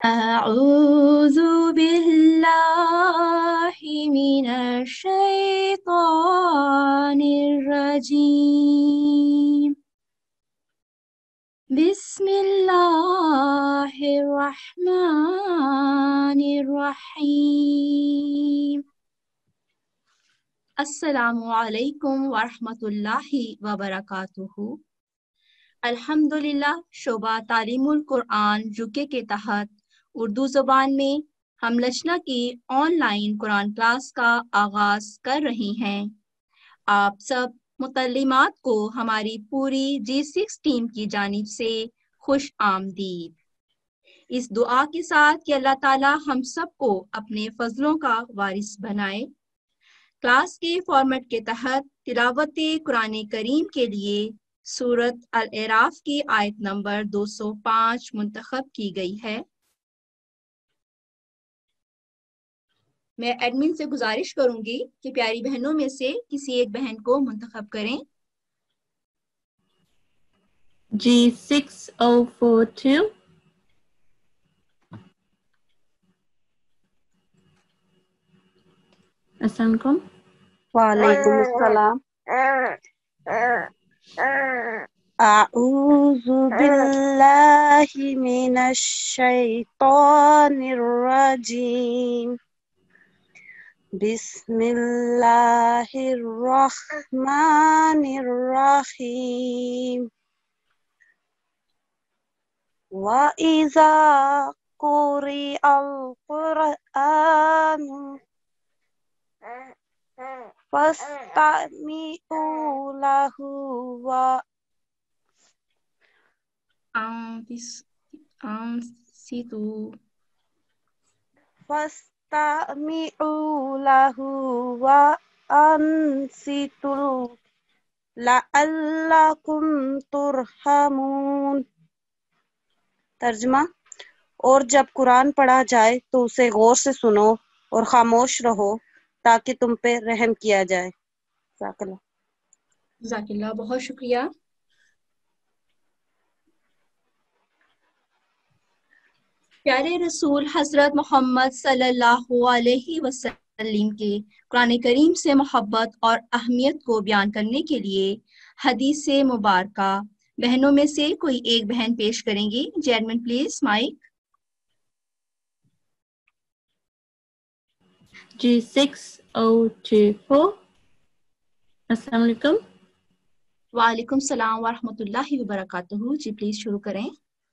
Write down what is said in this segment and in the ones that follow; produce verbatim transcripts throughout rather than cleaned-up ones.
أعوذ بالله من الشيطان الرجيم بسم الله الرحمن الرحيم السلام علیکم ورحمۃ اللہ وبرکاتہ۔ الحمدللہ شعبہ تعلیم القرآن یوکے کے تحت اردو زبان میں ہم لچنا کی آن لائن قرآن کلاس کا آغاز کر رہی ہیں۔ آپ سب متعلمات کو ہماری پوری جی سکس ٹیم کی جانب سے خوش آمدید۔ اس دعا کے ساتھ کہ اللہ تعالی ہم سب کو اپنے فضلوں کا وارث بنائے۔ کلاس کے فارمیٹ کے تحت تلاوت قرآن کریم کے لیے سورت الاعراف کی آیت نمبر دو سو پانچ منتخب کی گئی ہے۔ میں ایڈمن سے گزارش کروں گی کہ پیاری بہنوں میں سے کسی ایک بہن کو منتخب کریں۔ G six O four two. السلام علیکم۔ وعلیکم السلام۔ اعوذ باللہ من الشیطان الرجیم بسم اللہ الرحمن الرحیم وَإِذَا قُرِئَ الْقُرْآنُ فَاسْتَمِعُوا لَهُ وَأَنصِتُوا فَاسْتَمِعُوا لَهُ وَأَنصِتُوا لَعَلَّكُمْ تُرْحَمُونَ۔ ترجمہ: اور جب قرآن پڑھا جائے تو اسے غور سے سنو اور خاموش رہو تاکہ تم پہ رحم کیا جائے۔ جزاک اللہ۔ جزاک اللہ، بہت شکریہ۔ پیارے رسول حضرت محمد صلی اللہ علیہ وسلم کے قرآن کریم سے محبت اور اہمیت کو بیان کرنے کے لیے حدیث مبارکہ بہنوں میں سے کوئی ایک بہن پیش کریں گی۔ جیڈمن please mic. G six O two four. السلام علیکم۔ وعلیکم السلام ورحمۃ اللہ وبرکاتہ۔ جی پلیز شروع کریں۔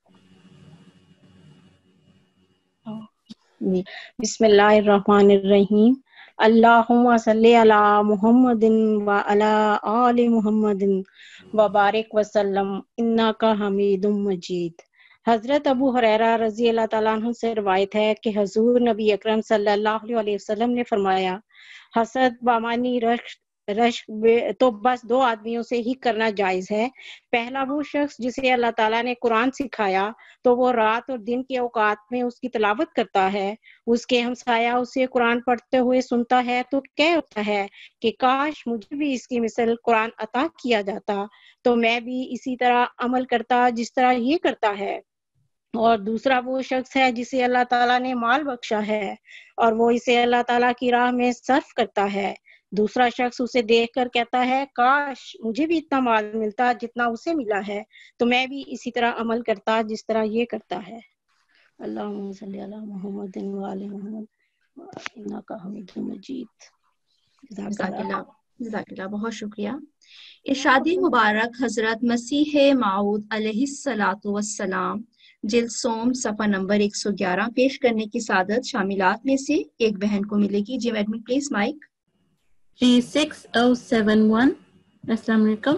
بسم اللہ الرحمن الرحیم۔ اللہم صلی علی محمد وعلی آل محمد وبارک وسلم انک حمید مجید۔ حضرت ابو ہریرہ رضی اللہ تعالیٰ عنہ سے روایت ہے کہ حضور نبی اکرم صلی اللہ علیہ وسلم نے فرمایا، حسد بامانی رشک رشک تو بس دو آدمیوں سے ہی کرنا جائز ہے۔ پہلا وہ شخص جسے اللہ تعالیٰ نے قرآن سکھایا تو وہ رات اور دن کے اوقات میں اس کی تلاوت کرتا ہے، اس کے ہمسایہ اسے قرآن پڑھتے ہوئے سنتا ہے تو کہہ اٹھتا ہے کہ کاش مجھے بھی اس کی مثل قرآن عطا کیا جاتا تو میں بھی اسی طرح عمل کرتا جس طرح یہ کرتا ہے۔ اور دوسرا وہ شخص ہے جسے اللہ تعالیٰ نے مال بخشا ہے اور وہ اسے اللہ تعالیٰ کی راہ میں صرف کرتا ہے۔ دوسرا شخص اسے دیکھ کر کہتا ہے کاش مجھے بھی اتنا مال ملتا جتنا اسے ملا ہے تو میں بھی اسی طرح عمل کرتا جس طرح یہ کرتا ہے۔ اللہم صلی علی محمد وعلی محمد انک حمید مجید۔ جزاک اللہ، جزاک اللہ، بہت شکریہ۔ ارشاد مبارک حضرت مسیح موعود علیہ الصلاۃ والسلام جلد سوم صفحہ نمبر ایک سو گیارہ پیش کرنے کی سعادت شاملات میں سے ایک بہن کو ملے گی۔ جی madam please mic. G six O seven one. السلام علیکم۔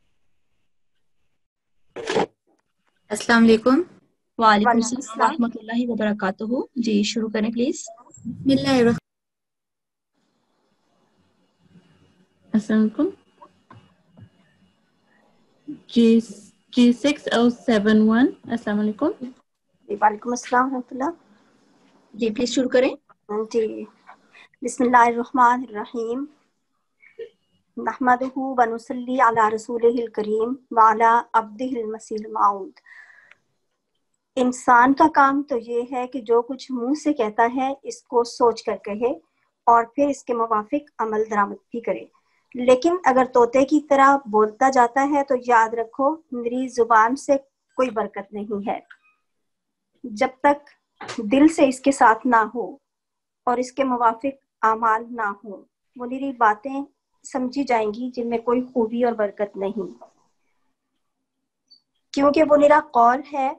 السلام علیکم۔ وعلیکم السلام ورحمۃ اللہ وبرکاتہ۔ جی شروع کریں پلیز۔ بسم اللہ الرحمن السلام علیکم۔ جی G six O seven one. السلام علیکم۔ وعلیکم السلام ورحمۃ اللہ۔ جی پلیز شروع کریں۔ جی بسم اللہ الرحمن الرحیم نحمدہ ونصلی علی رسولہ الکریم وعلی عبدہ المسیح الموعود۔ इंसान का काम तो ये है कि जो कुछ मुंह से कहता है इसको सोच कर कहे और फिर इसके मुवाफिक अमल दरामद भी करे। लेकिन अगर तोते की तरह बोलता जाता है तो याद रखो मेरी जुबान से कोई बरकत नहीं है। जब तक दिल से इसके साथ ना हो और इसके मुवाफिक आमाल ना हो वो निरी बातें समझी जाएंगी जिनमें कोई खूबी और बरकत नहीं, क्योंकि वो निरा कौल है।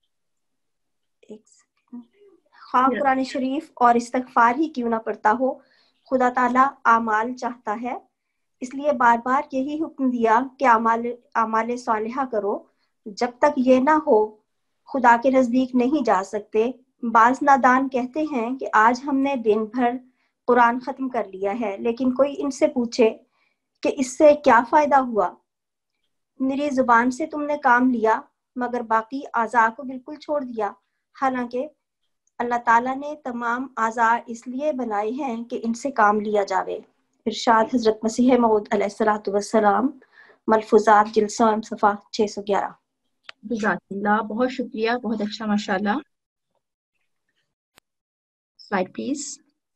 ख्वाह कुरान शरीफ और इस्तगफार ही क्यों ना पढ़ता हो, खुदा ताला आमाल चाहता है, इसलिए बार बार यही हुक्म दिया कि आमाल आमाल सालिहा करो। जब तक ये ना हो खुदा के नजदीक नहीं जा सकते। बाज नादान कहते हैं कि आज हमने दिन भर कुरान खत्म कर लिया है, लेकिन कोई इनसे पूछे कि इससे क्या फायदा हुआ। मेरी जुबान से तुमने काम लिया मगर बाकी आज़ा को बिल्कुल छोड़ दिया। हालांकि अल्लाह ताला ने तमाम आज़ा इसलिए बनाए हैं कि इनसे काम लिया जावे। इरशाद हजरत मसीह मऊद अलैहिस्सलातु वस्सलाम, मलफूजात जिल्सा सफ़ा छह सौ ग्यारह। जज़ाकल्लाह, बहुत शुक्रिया, बहुत अच्छा, माशाल्लाह। Slide please.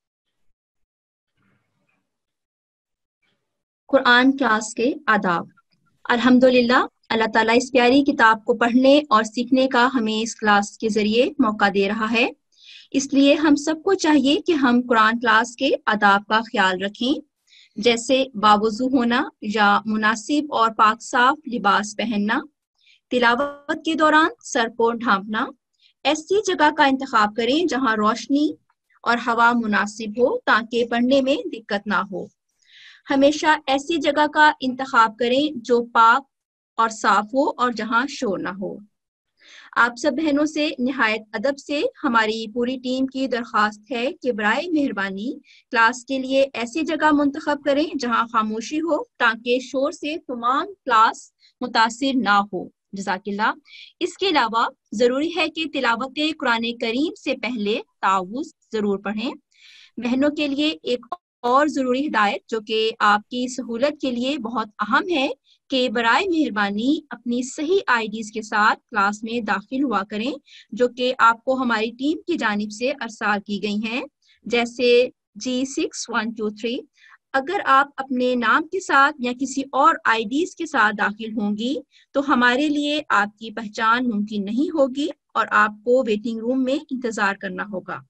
कुरान क्लास के आदाब। अल्हम्दुलिल्लाह, अल्लाह ताला इस प्यारी किताब को पढ़ने और सीखने का हमें इस क्लास के जरिए मौका दे रहा है, इसलिए हम सबको चाहिए कि हम कुरान क्लास के आदाब का ख्याल रखें, जैसे बावुज़ू होना या मुनासिब और पाक साफ लिबास पहनना, तिलावत के दौरान सर को ढांपना, ऐसी जगह का इंतखाब करें जहां रोशनी और हवा मुनासिब हो ताकि पढ़ने में दिक्कत ना हो। हमेशा ऐसी जगह का इंतखाब करें जो पाक और साफ हो और जहां शोर ना हो। आप सब बहनों से निहायत अदब से हमारी पूरी टीम की दरख्वास्त है कि बराए मेहरबानी क्लास के लिए ऐसी जगह मुंतखब करें जहां खामोशी हो ताकि शोर से तमाम क्लास मुतासिर ना हो। जज़ाकिल्लाह। इसके अलावा जरूरी है कि तिलावत कुरान करीम से पहले तावुज़ जरूर पढ़ें। बहनों के लिए एक और जरूरी हिदायत जो कि आपकी सहूलत के लिए बहुत अहम है कि बराए मेहरबानी अपनी सही आईडीज के साथ क्लास में दाखिल हुआ करें जो कि आपको हमारी टीम की जानिब से अरसाल की गई हैं, जैसे G six one two three. अगर आप अपने नाम के साथ या किसी और आईडीज के साथ दाखिल होंगी तो हमारे लिए आपकी पहचान मुमकिन नहीं होगी और आपको वेटिंग रूम में इंतजार करना होगा।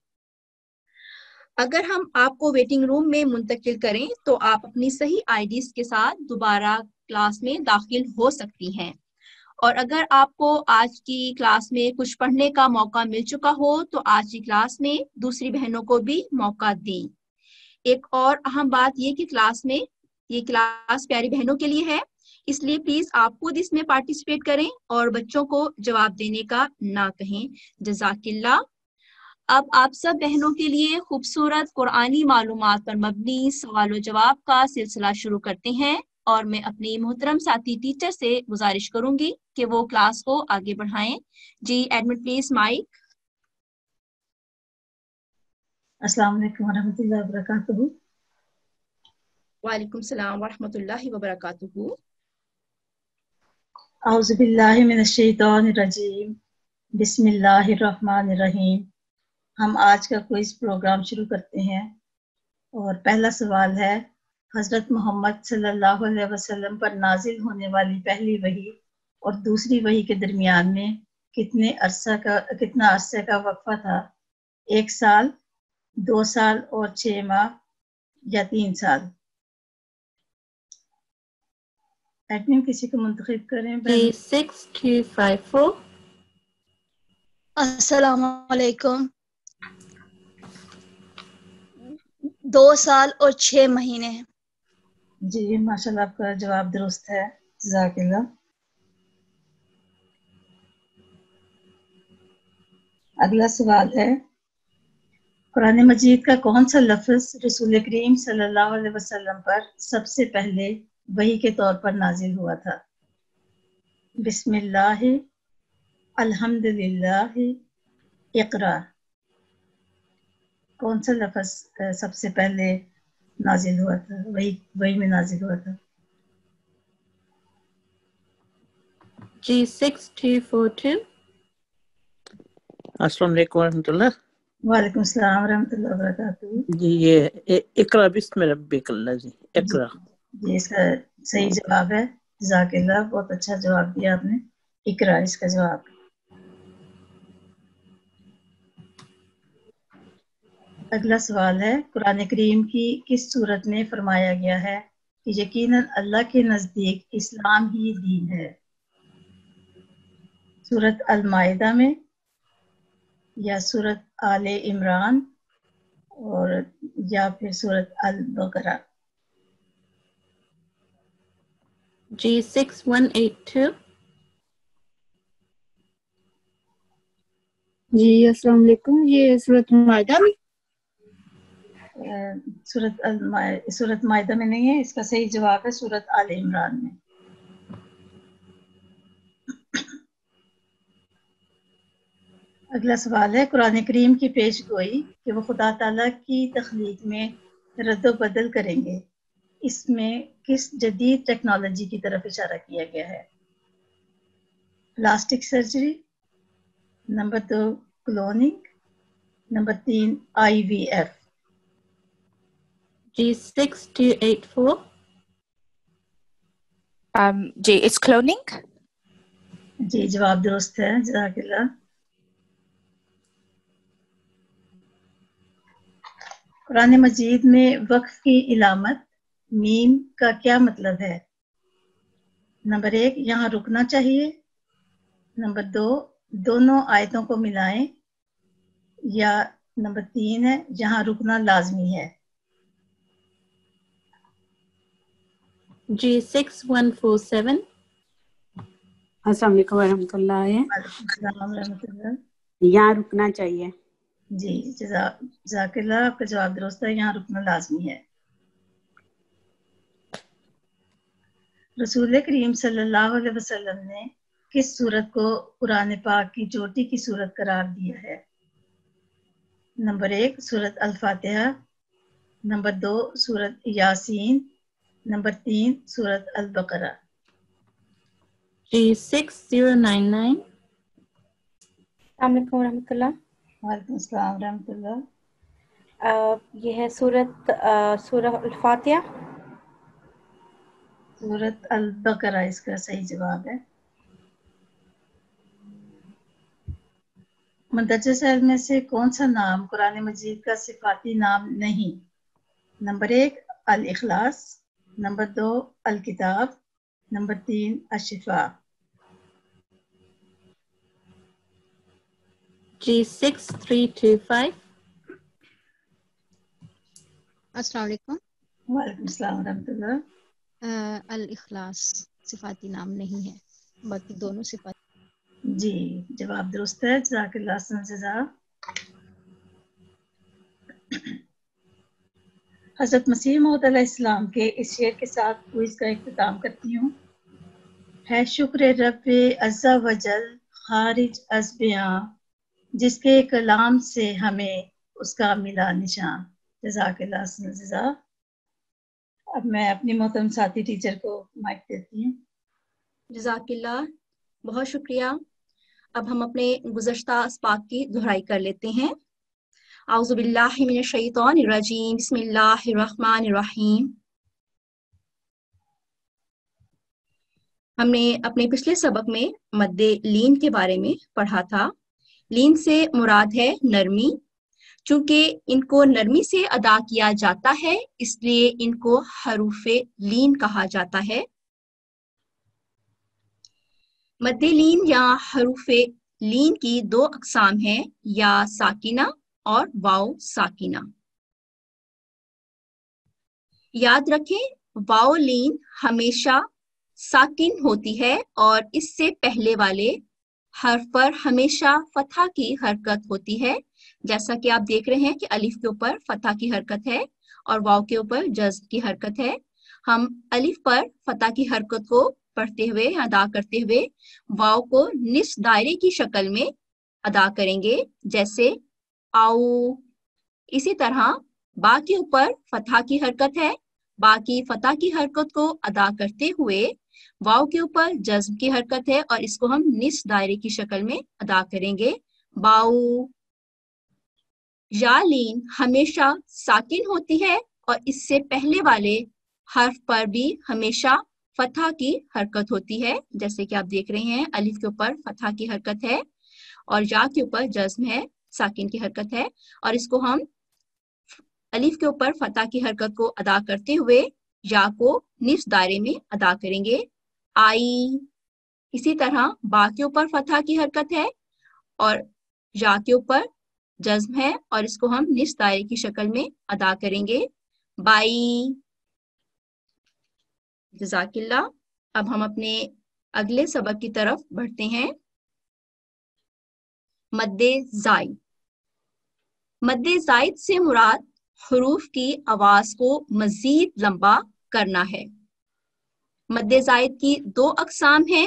अगर हम आपको वेटिंग रूम में मुंतकिल करें तो आप अपनी सही आईडीज के साथ दोबारा क्लास में दाखिल हो सकती हैं। और अगर आपको आज की क्लास में कुछ पढ़ने का मौका मिल चुका हो तो आज की क्लास में दूसरी बहनों को भी मौका दें। एक और अहम बात ये कि क्लास में ये क्लास प्यारी बहनों के लिए है, इसलिए प्लीज आप खुद इसमें पार्टिसिपेट करें और बच्चों को जवाब देने का ना कहें। जज़ाकिल्लाह। अब आप सब बहनों के लिए खूबसूरत कुरानी मालूमात पर मबनी सवाल जवाब का सिलसिला शुरू करते हैं और मैं अपनी मोहतरम साथी टीचर से गुजारिश करूंगी कि वो क्लास को आगे बढ़ाएं। जी एडमिट प्लीज माइक। अस्सलाम वालेकुम वरहमतुल्लाहि वबरकातुहू। वालेकुम सलाम वरहमतुल्लाहि वबरकातुहू। औज़ु बिल्लाहि मिनश शैतानिर रजीम, बिस्मिल्लाहिर रहमानिर रहीम। हम आज का क्विज प्रोग्राम शुरू करते हैं और पहला सवाल है, हजरत मोहम्मद सल्लल्लाहु अलैहि वसल्लम पर नाजिल होने वाली पहली वही और दूसरी वही के दरमियान में कितने अरसा का कितना अरसे का वक्फा था? एक साल, दो साल और छह माह या तीन साल? एडमिन किसी को मुंतखब करें। G six three five four. अस्सलाम वालेकुम। दो साल और छह महीने। जी माशाल्लाह, आपका जवाब दुरुस्त है। जज़ाकल्लाह। अगला सवाल है, कुरान मजीद का कौन सा लफ्ज रसूल करीम सल्लल्लाहु अलैहि वसल्लम पर सबसे पहले वही के तौर पर नाजिल हुआ था? बिस्मिल्लाह, अल्हम्दुलिल्लाह, इक़रा। कौन सा लफ्ज सबसे पहले नाजिल हुआ था, वही वही में नाजिल हुआ था? G six three four two. अस्सलाम वालेकुम रहमतुल्लाह। वालेकुम सलाम रहमतुल्लाह वबरकातुहू। जी ये ए- इकरा बिस्म रब्बिकल्ला जी जी इकरा। जी इसका सही जवाब है। जज़ाकिल्लाह, बहुत अच्छा जवाब दिया आपने। इकरा इसका जवाब। अगला सवाल है, कुरान करीम की किस सूरत में फरमाया गया है कि यकीनन अल्लाह के नजदीक इस्लाम ही दीन है? सूरत अल माइदा में या सूरत आले इमरान और या फिर सूरत अल बकरा? G six one eight two. जी अस्सलाम वालेकुम। ये सूरत माइदा में अ, सूरत अल माइ- सूरत माइदा में नहीं है, इसका सही जवाब है सूरत आले इमरान में। अगला सवाल है, कुरान करीम की पेश गोई कि वो खुदा ताला की तख्लीक में रद्द बदल करेंगे, इसमें किस जदीद टेक्नोलॉजी की तरफ इशारा किया गया है? प्लास्टिक सर्जरी, नंबर दो क्लोनिंग, नंबर तीन IVF. G six two eight four. Um, G, it's cloning. जी जवाब दुरुस्त है, जज़ाकिल्लाह। कुरान मजीद में वक्फ की इलामत मीम का क्या मतलब है? नंबर एक, यहाँ रुकना चाहिए। नंबर दो, दोनों आयतों को मिलाएं। या नंबर तीन है, जहाँ रुकना लाजमी है। G six one four seven. अस्सलाम वालेकुम वरहमतुल्लाह। वालेकुम सलाम रहमतुल्लाह। यहाँ रुकना चाहिए। जी जज़ा- जज़ाकिल्लाह, आपका जवाब दुरुस्त है, यहाँ रुकना लाजमी है। रसूल करीम सल्लल्लाहु अलैहि वसल्लम ने किस सूरत को कुरान पाक की चोटी की सूरत करार दिया है? नंबर एक सूरत अल फातिहा, नंबर दो सूरत यासीन, नंबर तीन सूरत अल बकरा। G six zero nine nine. अस्सलाम वालेकुम रहमतुल्लाह। वालेकुम सलाम रहमतुल्लाह। अ, ये है सूरत अ, सूरह अल फातिहा। सूरत अल बकरा इसका सही जवाब है। मंदरजा शहर में से कौन सा नाम कुरान मजीद का सिफाती नाम नहीं? नंबर एक अल इखलास, नंबर दो अल किताब, नंबर तीन अशिफा। G six three two five. अस्सलाम वालेकुम। वालेकुम सलाम रहमतुल्लाह। अ, अल इखलास सिफाती नाम नहीं है, बाकी दोनों सिफात। जी जवाब दुरुस्त है, जज़ाकिल्लाह हसन जज़ा। हज़रत मसीह मौऊद अलैहिस्सलाम के इस शेर के साथ क्विज का इख्तिताम करती हूँ। है शुक्र रब्बे अज़्ज़ा वजल खारिज अज़ बयां, जिसके कलाम से हमें उसका मिला निशान। जज़ाकिल्लाह हसन जज़ा। अब मैं अपनी मोहतरम साथी टीचर को माइक देती हूँ। जज़ाकिल्लाह, बहुत शुक्रिया। अब हम अपने गुज़श्ता अस्बाक की दोहराई कर लेते हैं। आऊज़ु बिल्लाहि मिनश शैतानिर रजीम, बिस्मिल्लाहिर रहमानिर रहीम। हमने अपने पिछले सबक में मद्दे लीन के बारे में पढ़ा था। लीन से मुराद है नरमी। चूंकि इनको नरमी से अदा किया जाता है, इसलिए इनको हरूफे लीन कहा जाता है। मद्दे लीन या हरूफे लीन की दो अकसाम हैं, या साकिना और वाव साकिना। याद रखें, वाव लीन हमेशा साकिन होती है और इससे पहले वाले हर्फ पर हमेशा फतहा की हरकत होती है। जैसा कि आप देख रहे हैं कि अलिफ के ऊपर फतहा की हरकत है और वाव के ऊपर जज्म की हरकत है। हम अलिफ पर फतहा की हरकत को पढ़ते हुए अदा करते हुए वाव को निस्फ दायरे की शक्ल में अदा करेंगे, जैसे आओ। इसी तरह बा के ऊपर फतहा की हरकत है, बा की फतहा की हरकत को अदा करते हुए वाव के ऊपर जज्म की हरकत है और इसको हम निस्फ दायरे की शक्ल में अदा करेंगे। बाऊ। या लीन हमेशा साकिन होती है और इससे पहले वाले हर्फ पर भी हमेशा फतह की हरकत होती है, जैसे कि आप देख रहे हैं अलिफ के ऊपर फतह की हरकत है और या के ऊपर जज्म है, साकिन की हरकत है, और इसको हम अलिफ के ऊपर फतह की हरकत को अदा करते हुए या को निफ्स दायरे में अदा करेंगे। आई। इसी तरह बा के ऊपर फतह की हरकत है और या के ऊपर जज्म है और इसको हम निफ्स दायरे की शक्ल में अदा करेंगे। बाई। जज़ाकिल्लाह। अब हम अपने अगले सबक की तरफ बढ़ते हैं। मद्दे जायद। मद्दे जायद से मुराद हुरूफ की आवाज को मजीद लंबा करना है। मद्दे जायद की दो अकसाम हैं,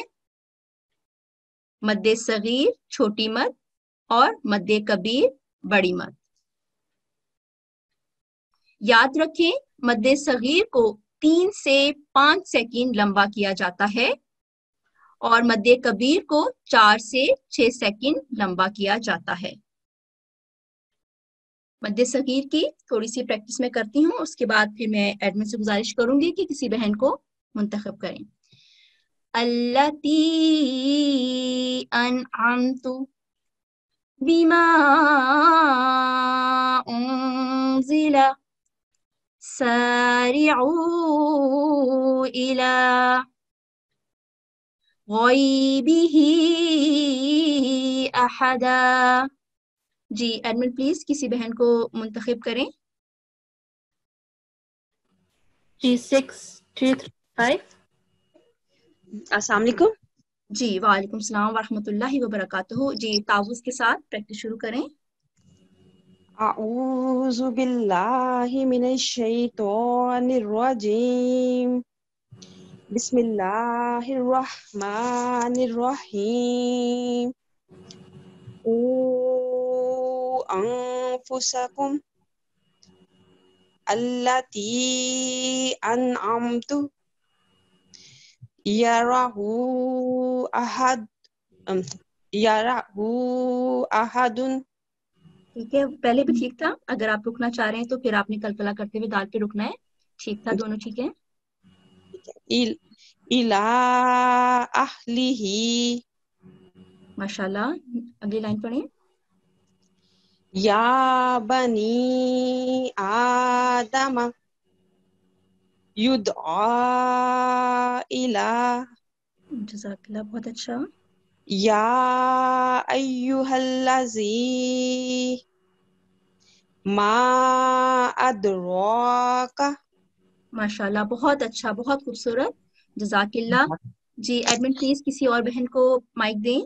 मद्दे सगीर छोटी मद और मद्दे कबीर बड़ी मद। याद रखें, मद्दे सगीर को तीन से पांच सेकंड लंबा किया जाता है और मद्दे कबीर को चार से छह सेकंड लंबा किया जाता है। मद्दे सगीर की थोड़ी सी प्रैक्टिस मैं करती हूँ, उसके बाद फिर मैं एडमिन से गुजारिश करूंगी कि किसी बहन को मुंतखब करें। अल्लती अनअमतु बिमा उन्जिला सारिऊ इला गैबिही अहदा। जी एडमिन प्लीज किसी बहन को मुंतखब करें। G six three three five. अस्सलाम वालेकुम। जी वालेकुम सलाम वरहमतुल्लाहि वबरकातुहू। जी तावुज़ के साथ प्रैक्टिस शुरू करें। अऊज़ु बिल्लाहि मिनश शैतानिर रजीम। बिस्मिल्लाहिर रहमानिर रहीम। ऊ अनफुसकुम अल्लती अनअमतु यराहु अहद यराहु अहदुन। ठीक है, पहले भी ठीक था। अगर आप रुकना चाह रहे हैं तो फिर आपने कलकला करते हुए दाल पे रुकना है। ठीक था, दोनों ठीक है। इल, इला अहलिही। माशाल्लाह। अगली लाइन पढ़ें। या बनी आदम युदआ इला। जज़ाकल्लाह, बहुत अच्छा। या अय्युहल्लज़ी मा अदराका। माशाल्लाह, बहुत अच्छा, बहुत खूबसूरत। जज़ाकल्लाह। जी एडमिन प्लीज किसी और बहन को माइक दें।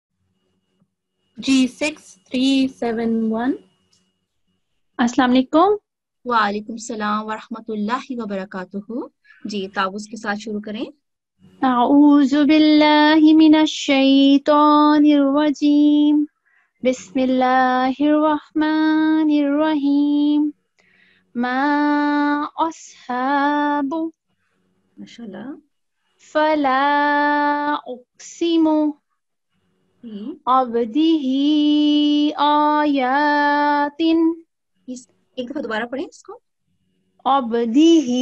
जी सिक्स थ्री सेवन वन। अस्सलाम वालेकुम। वालेकुम सलाम वरहमतुल्लाहि वबरकातुहू। जी तावुज़ के साथ शुरू करें। अऊज़ु बिल्लाहि मिनश शैतानिर रजीम। बिस्मिल्लाहिर रहमानिर रहीम। मा अस्हाबु माशाल्लाह। फला उक़सिमु अब्दिही आयातिन। एक दफा दोबारा पढ़ें इसको। अब्दिही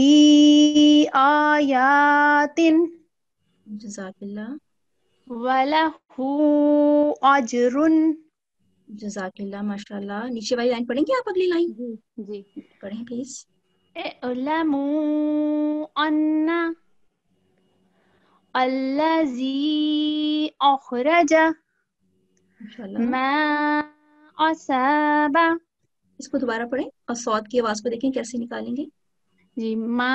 आयातिन जज़ाकल्लाह। वलहु अजरुन। जज़ाकल्लाह, माशाल्लाह। नीचे वाली लाइन पढ़ेंगे आप? अगली लाइन जी जी पढ़ें प्लीज। इअलमू अन्ना अल्लज़ी अखरजा मा असाबा। इसको दोबारा पढ़ें और सौद की आवाज को देखें कैसे निकालेंगे। जी मा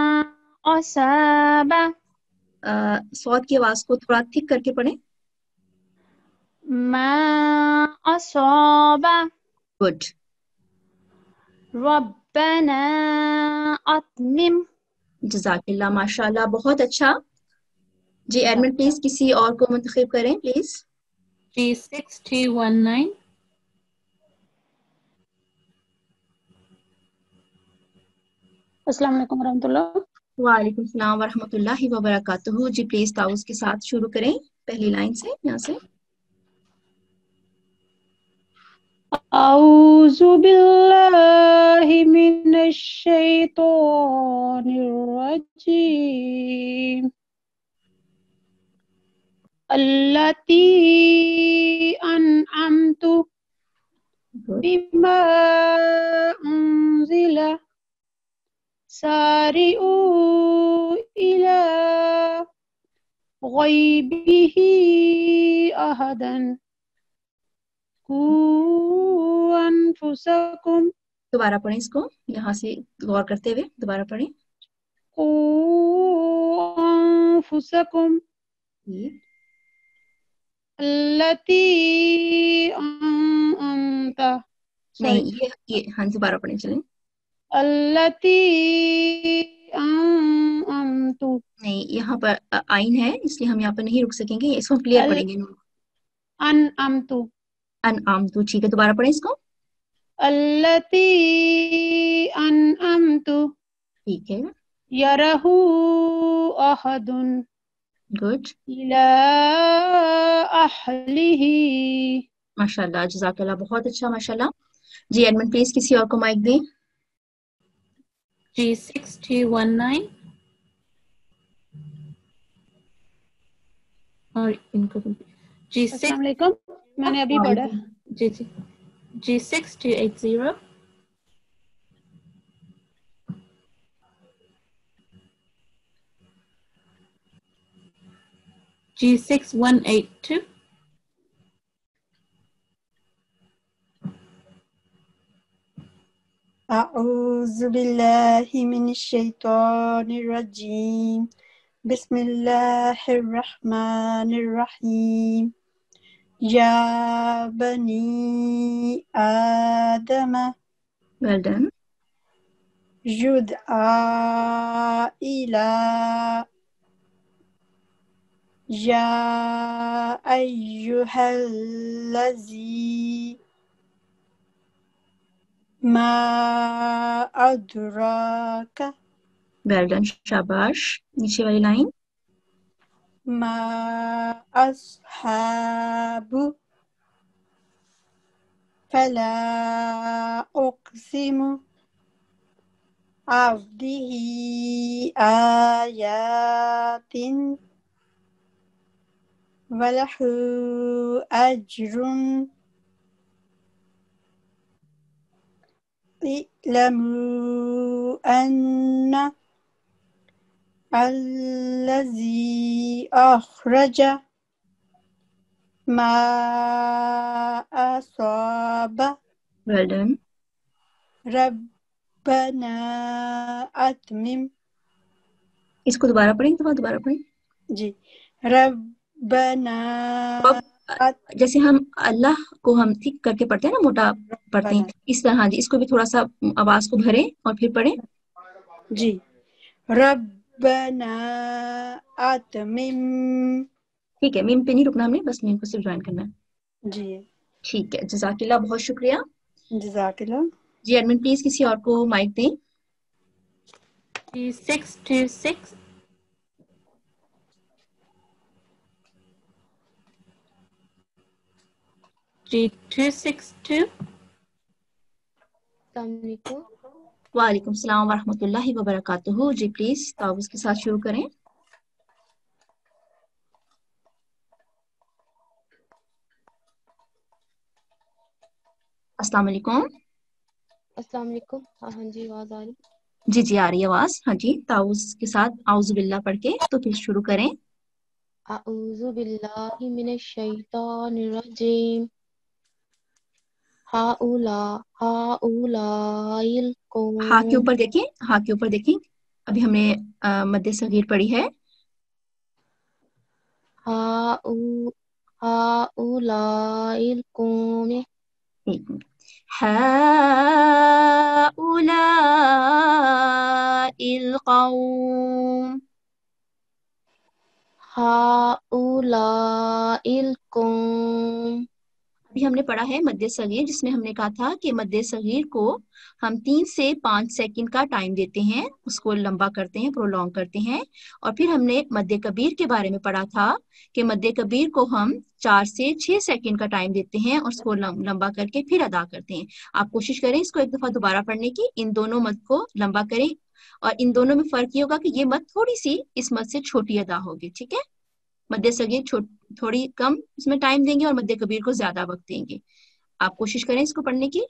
असाबा। सौद की आवाज को थोड़ा थिक करके पढ़ें। मा असाबा। गुड। रब्बना अतमिम। जज़ाकल्लाह, माशाल्लाह, बहुत अच्छा। जी एडमिन प्लीज किसी और को मुंतखब करें please. G six three one nine. अस्सलाम वालेकुम रहमतुल्लाह। वालेकुम सलाम वरहमतुल्लाहि वबरकातुहू। जी प्लीज ताउस के साथ शुरू करें पहली लाइन से। यहाँ से أعوذ بالله من الشيطان الرجيم التي أنعمت بما أنزل سارئوا إلى غيبه أحدا قوا أنفسكم दोबारा पढ़ें इसको, यहाँ से गौर करते हुए दोबारा पढ़ें. قوا أنفسكم التي أنعمت नहीं, sorry ये ये हाँ दोबारा पढ़ें चलें. التي أنعمت नहीं, यहाँ पर अ, आइन है इसलिए हम यहाँ पर नहीं रुक सकेंगे, इसको हम क्लियर अल- पढ़ेंगे. أنعمت अनआम तो ठीक है, दोबारा पढ़ें इसको. التي أنعمت ठीक है, يره أحد गुड, إلى أهله माशाल्लाह, जज़ाकल्लाह, बहुत अच्छा, माशाल्लाह. जी एडमिन प्लीज किसी और को माइक दें. G six two one nine और इनको G six अस्सलाम वालेकुम, मैंने अभी पढ़ा. जी जी G six two eight zero G six one eight two أعوذ بالله من الشيطان الرجيم بسم الله الرحمن الرحيم يا بني آدم well done, يدعى إلى يا أيها الذي ما أدراك well done, शाबाश. नीचे वाली लाइन. ما أصحاب فلا أقسم عبده آيات وله أجر اعلموا أن الذي أخرج ما أصاب well done, ربنا أتمم इसको दोबारा पढ़ें, दोबारा दोबारा पढ़ें. जी रब्बना अब जैसे हम अल्लाह को हम ठीक करके पढ़ते हैं ना, मोटा पढ़ते हैं, इस तरह जी इसको भी थोड़ा सा आवाज को भरें और फिर पढ़ें. जी रब्बना अतमिम. ठीक है, मीम पे नहीं रुकना हमने, बस मीम को सिर्फ ज्वाइन करना है. जी ठीक है, जज़ाकिल्लाह, बहुत शुक्रिया. जज़ाकिल्लाह. जी एडमिन प्लीज किसी और को माइक दें. G six two six G two six two वालेकुम सलाम वरहमतुल्लाहि वबरकातुहू. जी प्लीज ताउज़ के साथ शुरू करें. अस्सलाम वालेकुम. अस्सलाम वालेकुम. हाँ हाँ जी, आवाज आ रही? जी जी आ रही है आवाज. हाँ जी, ताउज़ के साथ आउज़ु बिल्लाह पढ़ के तो फिर शुरू करें. अऊज़ु बिल्लाहि मिनश शैतानिर रजीम. हाउला हाउलाइल कौम. हा के ऊपर देखें, हा के ऊपर देखें. अभी हमने अ, मद्दे सगीर पढ़ी है. हाउ हाउलाइल कौम. एक मिनट. हाउलाइल कौम. हाउलाइल कौम. अभी हमने पढ़ा है मध्य सगीर, जिसमें हमने कहा था कि मध्य सगीर को हम तीन से पाँच सेकंड का टाइम देते हैं, उसको लंबा करते हैं, प्रोलॉन्ग करते हैं। और फिर हमने मध्य कबीर के बारे में पढ़ा था कि मध्य कबीर को हम चार से छह सेकंड का टाइम देते हैं और उसको लंबा करके फिर अदा करते हैं। आप कोशिश करें इसको एक दफा दोबारा पढ़ने की, इन दोनों मद को लंबा करें, और इन दोनों में फर्क ये होगा कि ये मद थोड़ी सी इस मद से छोटी अदा होगी, ठीक है। मध्य सगीर थोड़ी कम इसमें टाइम देंगे और मध्य कबीर को ज्यादा वक्त देंगे। आप कोशिश करें इसको पढ़ने की।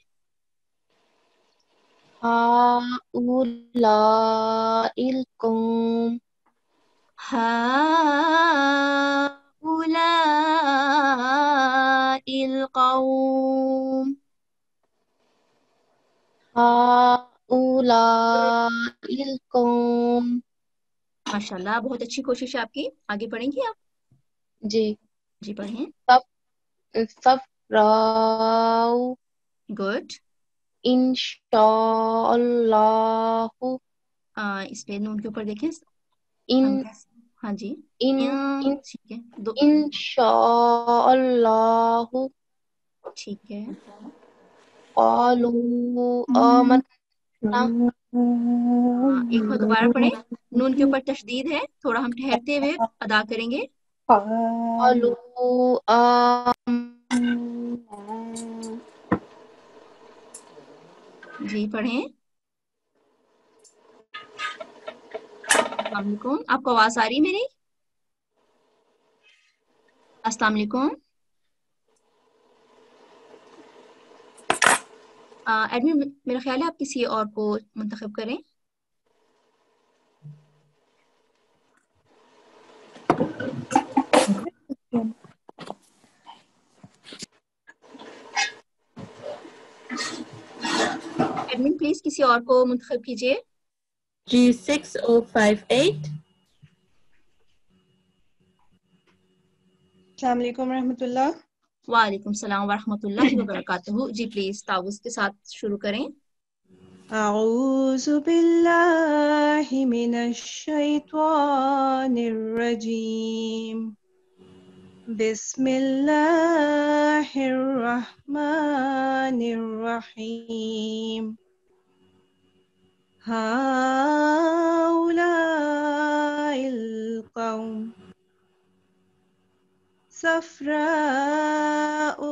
हाउलाइल कौम, हाउलाइल कौम, हाउलाइल कौम। माशाल्लाह, बहुत अच्छी कोशिश है आपकी। आगे पढ़ेंगी आप? जी जी पढ़ें। सब सफराउ, गुड। इंशाअल्लाहु, इस पे नून के ऊपर देखें। इन हाँ जी, इन इन ठीक है, दो इंशाअल्लाहु, ठीक है। क़ालू आमन्ना, एक बार दोबारा पढ़ें। नून के ऊपर तशदीद है, थोड़ा हम ठहरते हुए अदा करेंगे। क़ालू आमन्ना, जी पढ़ें। अस्सलाम वालेकुम, आपको आवाज आ रही मेरी? अस्सलाम वालेकुम। एडमिन, मेरा ख्याल है आप किसी और को मुंतखब करें। एडमिन प्लीज किसी और को मुंतखब कीजिए। जी सिक्स ओ फाइव एट। अस्सलाम वालेकुम रहमतुल्लाह। वालेकुम सलाम वरहमतुल्लाहि वबरकातुहू। जी प्लीज ताउज़ के साथ शुरू करें। अऊज़ु बिल्लाहि मिनश शैतानिर रजीम। बिस्मिल्लाहिर रहमानिर रहीम। हाउलाइल कौम सफराउ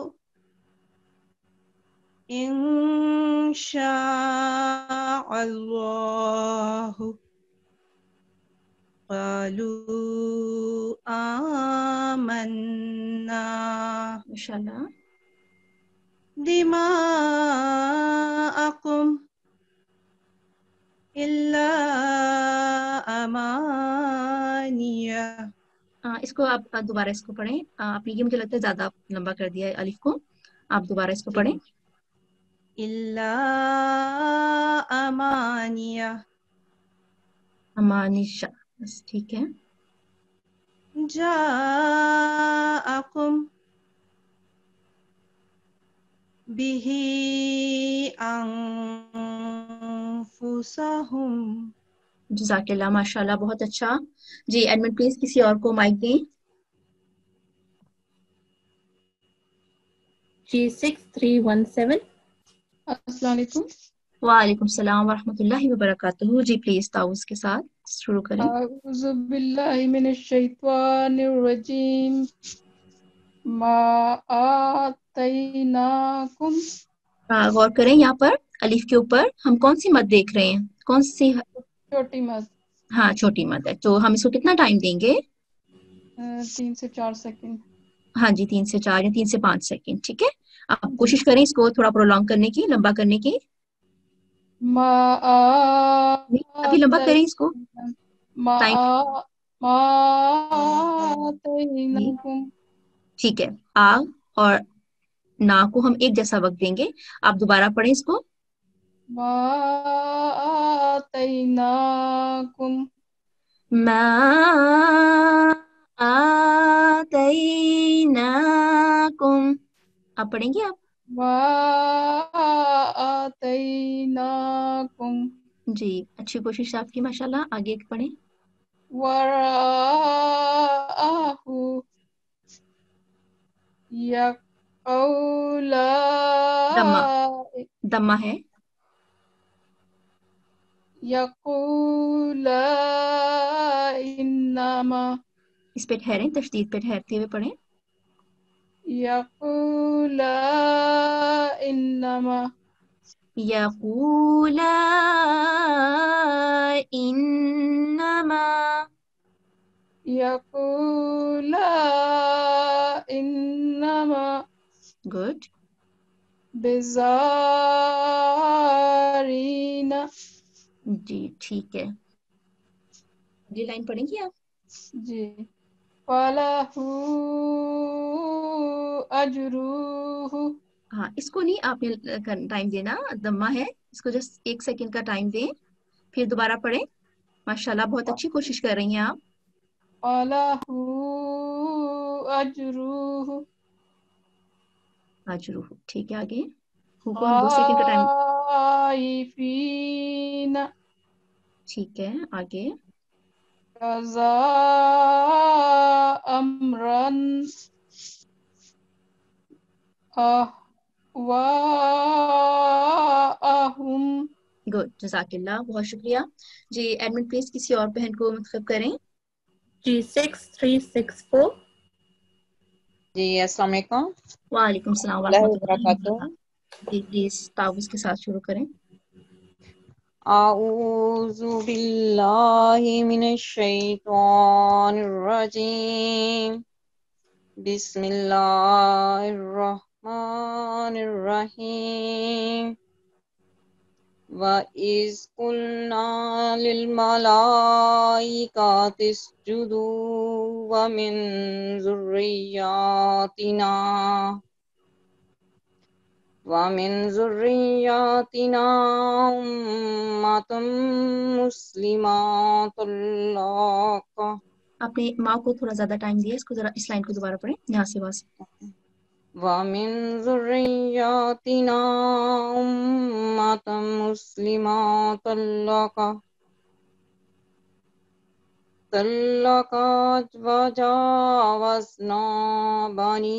इंशाअल्लाहु, क़ालू आमन्ना माशाल्लाह। दिमाअकुम इल्ला अमानिया। इसको आप दोबारा इसको पढ़ें। आपने ये मुझे लगता है ज्यादा लंबा कर दिया है अलिफ को, आप दोबारा इसको पढ़ें। इल्ला अमानिया, अमानिशा, बस ठीक है। जाअकुम बिही अंफुसहुम। जज़ाकिल्लाह, माशाल्लाह, बहुत अच्छा। जी एडमिन प्लीज किसी और को माइक दें। जी सिक्स थ्री वन सेवन। अस्सलाम वालेकुम। वालेकुम सलाम वरहमतुल्लाहि वबरकातुहू। जी प्लीज ताउज़ के साथ शुरू करें। अऊज़ु बिल्लाहि मिनश शैतानिर रजीम। मा आतैनाकुम। गौर करें, यहाँ पर अलिफ के ऊपर हम कौन सी मद देख रहे हैं? कौन सी? छोटी मद। हाँ छोटी मद है, तो हम इसको कितना टाइम देंगे? तीन से चार सेकंड। हाँ जी, तीन से चार या तीन से पाँच सेकंड, ठीक है। आप कोशिश करें इसको थोड़ा प्रोलॉन्ग करने की, लंबा करने की। मा अभी लंबा करें इसको। मा टाइम आतैनाकुम। ठीक है, आ और ना को हम एक जैसा वक्त देंगे। आप दोबारा पढ़ें इसको। मा आतैनाकुम, मा आतैनाकुम। आप पढ़ेंगे आप? मा आतैनाकुम। जी अच्छी कोशिश आपकी, माशाल्लाह। आगे पढ़ें। वराअहु औला दम्मा दम्मा है। यकूला इन्नमा इस पे ठहरें, तशदीद पे ठहरते हुए पढ़ें। यकूला इन्नमा यकूला इन्नमा यकूला इन्नमा गुड। बिज़ारीना जी ठीक है, अगली लाइन पढ़ेंगी आप? जी। फलहू अजरूहु हाँ, इसको नहीं आपने टाइम देना, दम्मा है, इसको जस्ट एक सेकंड का टाइम दें, फिर दोबारा पढ़ें। माशाल्लाह बहुत अच्छी कोशिश कर रही हैं आप। फलहू अजरूहु अजरूह, ठीक है, आगे हु को हम दो सेकंड का टाइम। खाइफीना ठीक है, आगे कज़ा अमरन अहवाअहुम। गुड, जज़ाकिल्लाह, बहुत शुक्रिया जी। एडमिन प्लीज किसी और बहन को मुंतखब करें। G six three six four. जी अस्सलाम वालेकुम। वालेकुम सलाम व रहमतुल्लाह। जी प्लीज ताउज़ के साथ शुरू करें। आऊज़ु बिल्लाहि मिनश शैतानिर रजीम। बिस्मिल्लाहिर रहमानिर रहीम। व इज़ कुल्ना लिल मलाइकाति इसजुदू व मिन ज़ुर्रिय्यातिना वमिन ज़ुर्रिय्यातिना उम्मतुम मुस्लिमातुन लका। आपने माँ को थोड़ा ज्यादा टाइम दिया, इसको जरा इस लाइन को दोबारा पढ़ें, यहाँ से बस। वमिन ज़ुर्रिय्यातिना उम्मतुम मुस्लिमातुन लका वजावज़ना बनी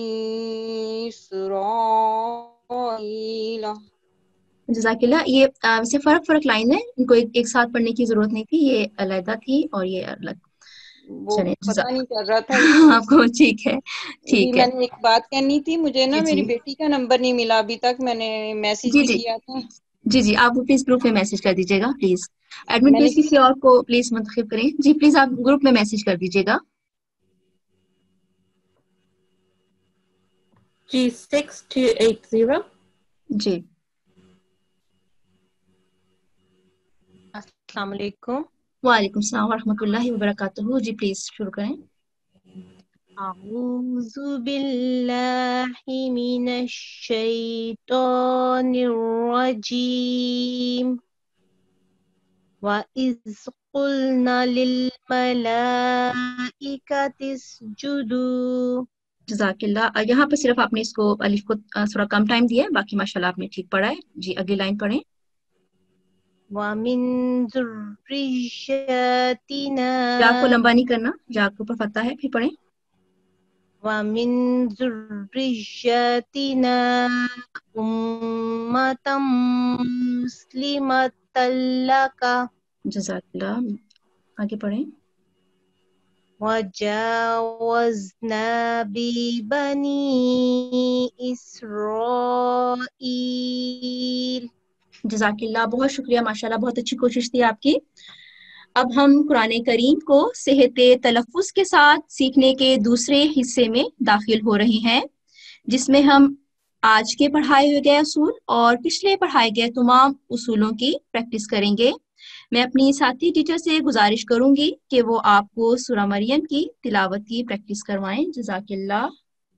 इस्राईल। जज़ाकिल्लाह। ये आ, वैसे फर्क फर्क लाइन है, इनको एक, एक साथ पढ़ने की जरूरत नहीं थी, ये अलग थी और ये अलग। वो पता नहीं चल रहा था आपको। ठीक है जी। ठीक है मैंने एक बात कहनी थी, मुझे ना जी मेरी जी बेटी का नंबर नहीं मिला अभी तक, मैंने मैसेज जी भी जी किया था। जी जी आप प्लीज ग्रुप में मैसेज कर दीजिएगा प्लीज। एडमिन मैंने प्लीज किसी और को प्लीज मुंतखब करें। जी प्लीज आप ग्रुप में मैसेज कर दीजिएगा। G six two eight zero. जी अस्सलाम वालेकुम। वालेकुम सलाम व रहमतुल्लाहि व बरकातुहू। जी प्लीज शुरू करें। अऊज़ु बिल्लाहि मिनश शैतानिर रजीम। व इज़ कुल्ना लिल मलाइकाति इसजुदू। जज़ाकिल्लाह। यहाँ पे सिर्फ आपने इसको अलिफ को थोड़ा कम टाइम दिया है, बाकी माशाल्लाह आपने ठीक पढ़ा है। जी अगली लाइन पढ़ें। वमिन ज़ुर्रिय्यातिना। जा को लंबा नहीं करना, जा के ऊपर फतह है, फिर पढ़ें। वमिन ज़ुर्रिय्यातिना उम्मतम मुस्लिमतल लका। जज़ाकिल्लाह, आगे पढ़ें। वजावज़ना बिबनी इस्राईल। जज़ाकिल्लाह, बहुत शुक्रिया, माशाल्लाह बहुत अच्छी कोशिश थी आपकी। अब हम कुरान करीम को सेहते तलफ़्फ़ुज़ के साथ सीखने के दूसरे हिस्से में दाखिल हो रहे हैं, जिसमें हम आज के पढ़ाए हुए गए उसूल और पिछले पढ़ाए गए तमाम उसूलों की प्रैक्टिस करेंगे। मैं अपनी साथी टीचर से गुजारिश करूंगी कि वो आपको सूरह मरियम की तिलावत की प्रैक्टिस करवाएं। जज़ाकिल्लाह।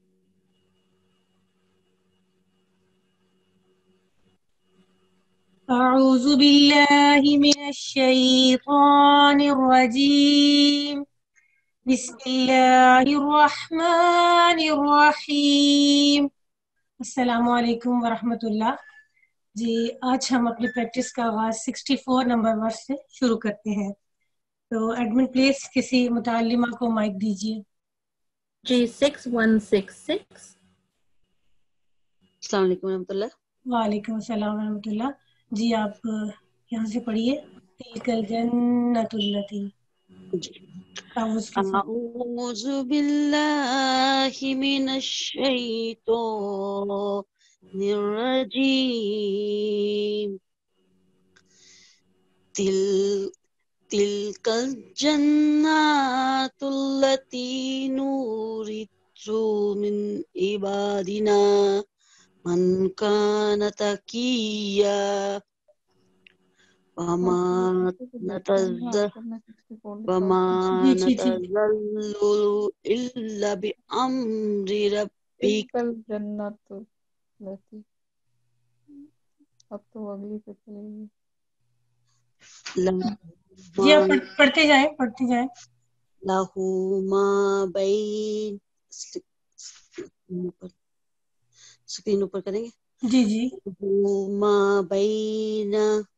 अऊज़ु बिल्लाहि मिनश शैतानिर रजीम। बिस्मिल्लाहिर रहमानिर रहीम। अस्सलामु अलैकुम व रहमतुल्लाह। जी आज हम अपनी प्रैक्टिस का आगाज चौंसठ नंबर वर्ड से शुरू करते हैं। तो एडमिन प्लीज किसी मुतालिमा को माइक दीजिए। जी सिक्स वन सिक्स सिक्स। अस्सलाम वालेकुम रहमतुल्लाह। वालेकुम अस्सलाम रहमतुल्लाह। जी आप अ, यहाँ से पढ़िए तिलकल जन्नतुल्लती। ताउज़ के साथ। अऊज़ु बिल्लाहि मिनश शैतानिर रजीम। तिल तिलकल जन्नातुल्लती नूरिथु मिन इबादिना मन कान तकिया वमा नतज़ वमा जी जी जी नतज़ल्लु इल्ला बिअम्रि रब्बिक। कल जन्नत लती। अब तो अगली पे चलेगी। जी आप पढ़, पढ़ते जाएं पढ़ते जाएं। लहू मा बैन स्क्रीन ऊपर करेंगे। जी जी लहू मा बैन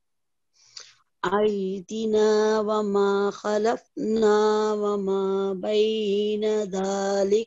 आइदिना वमा खलफना वमा बैन दालिक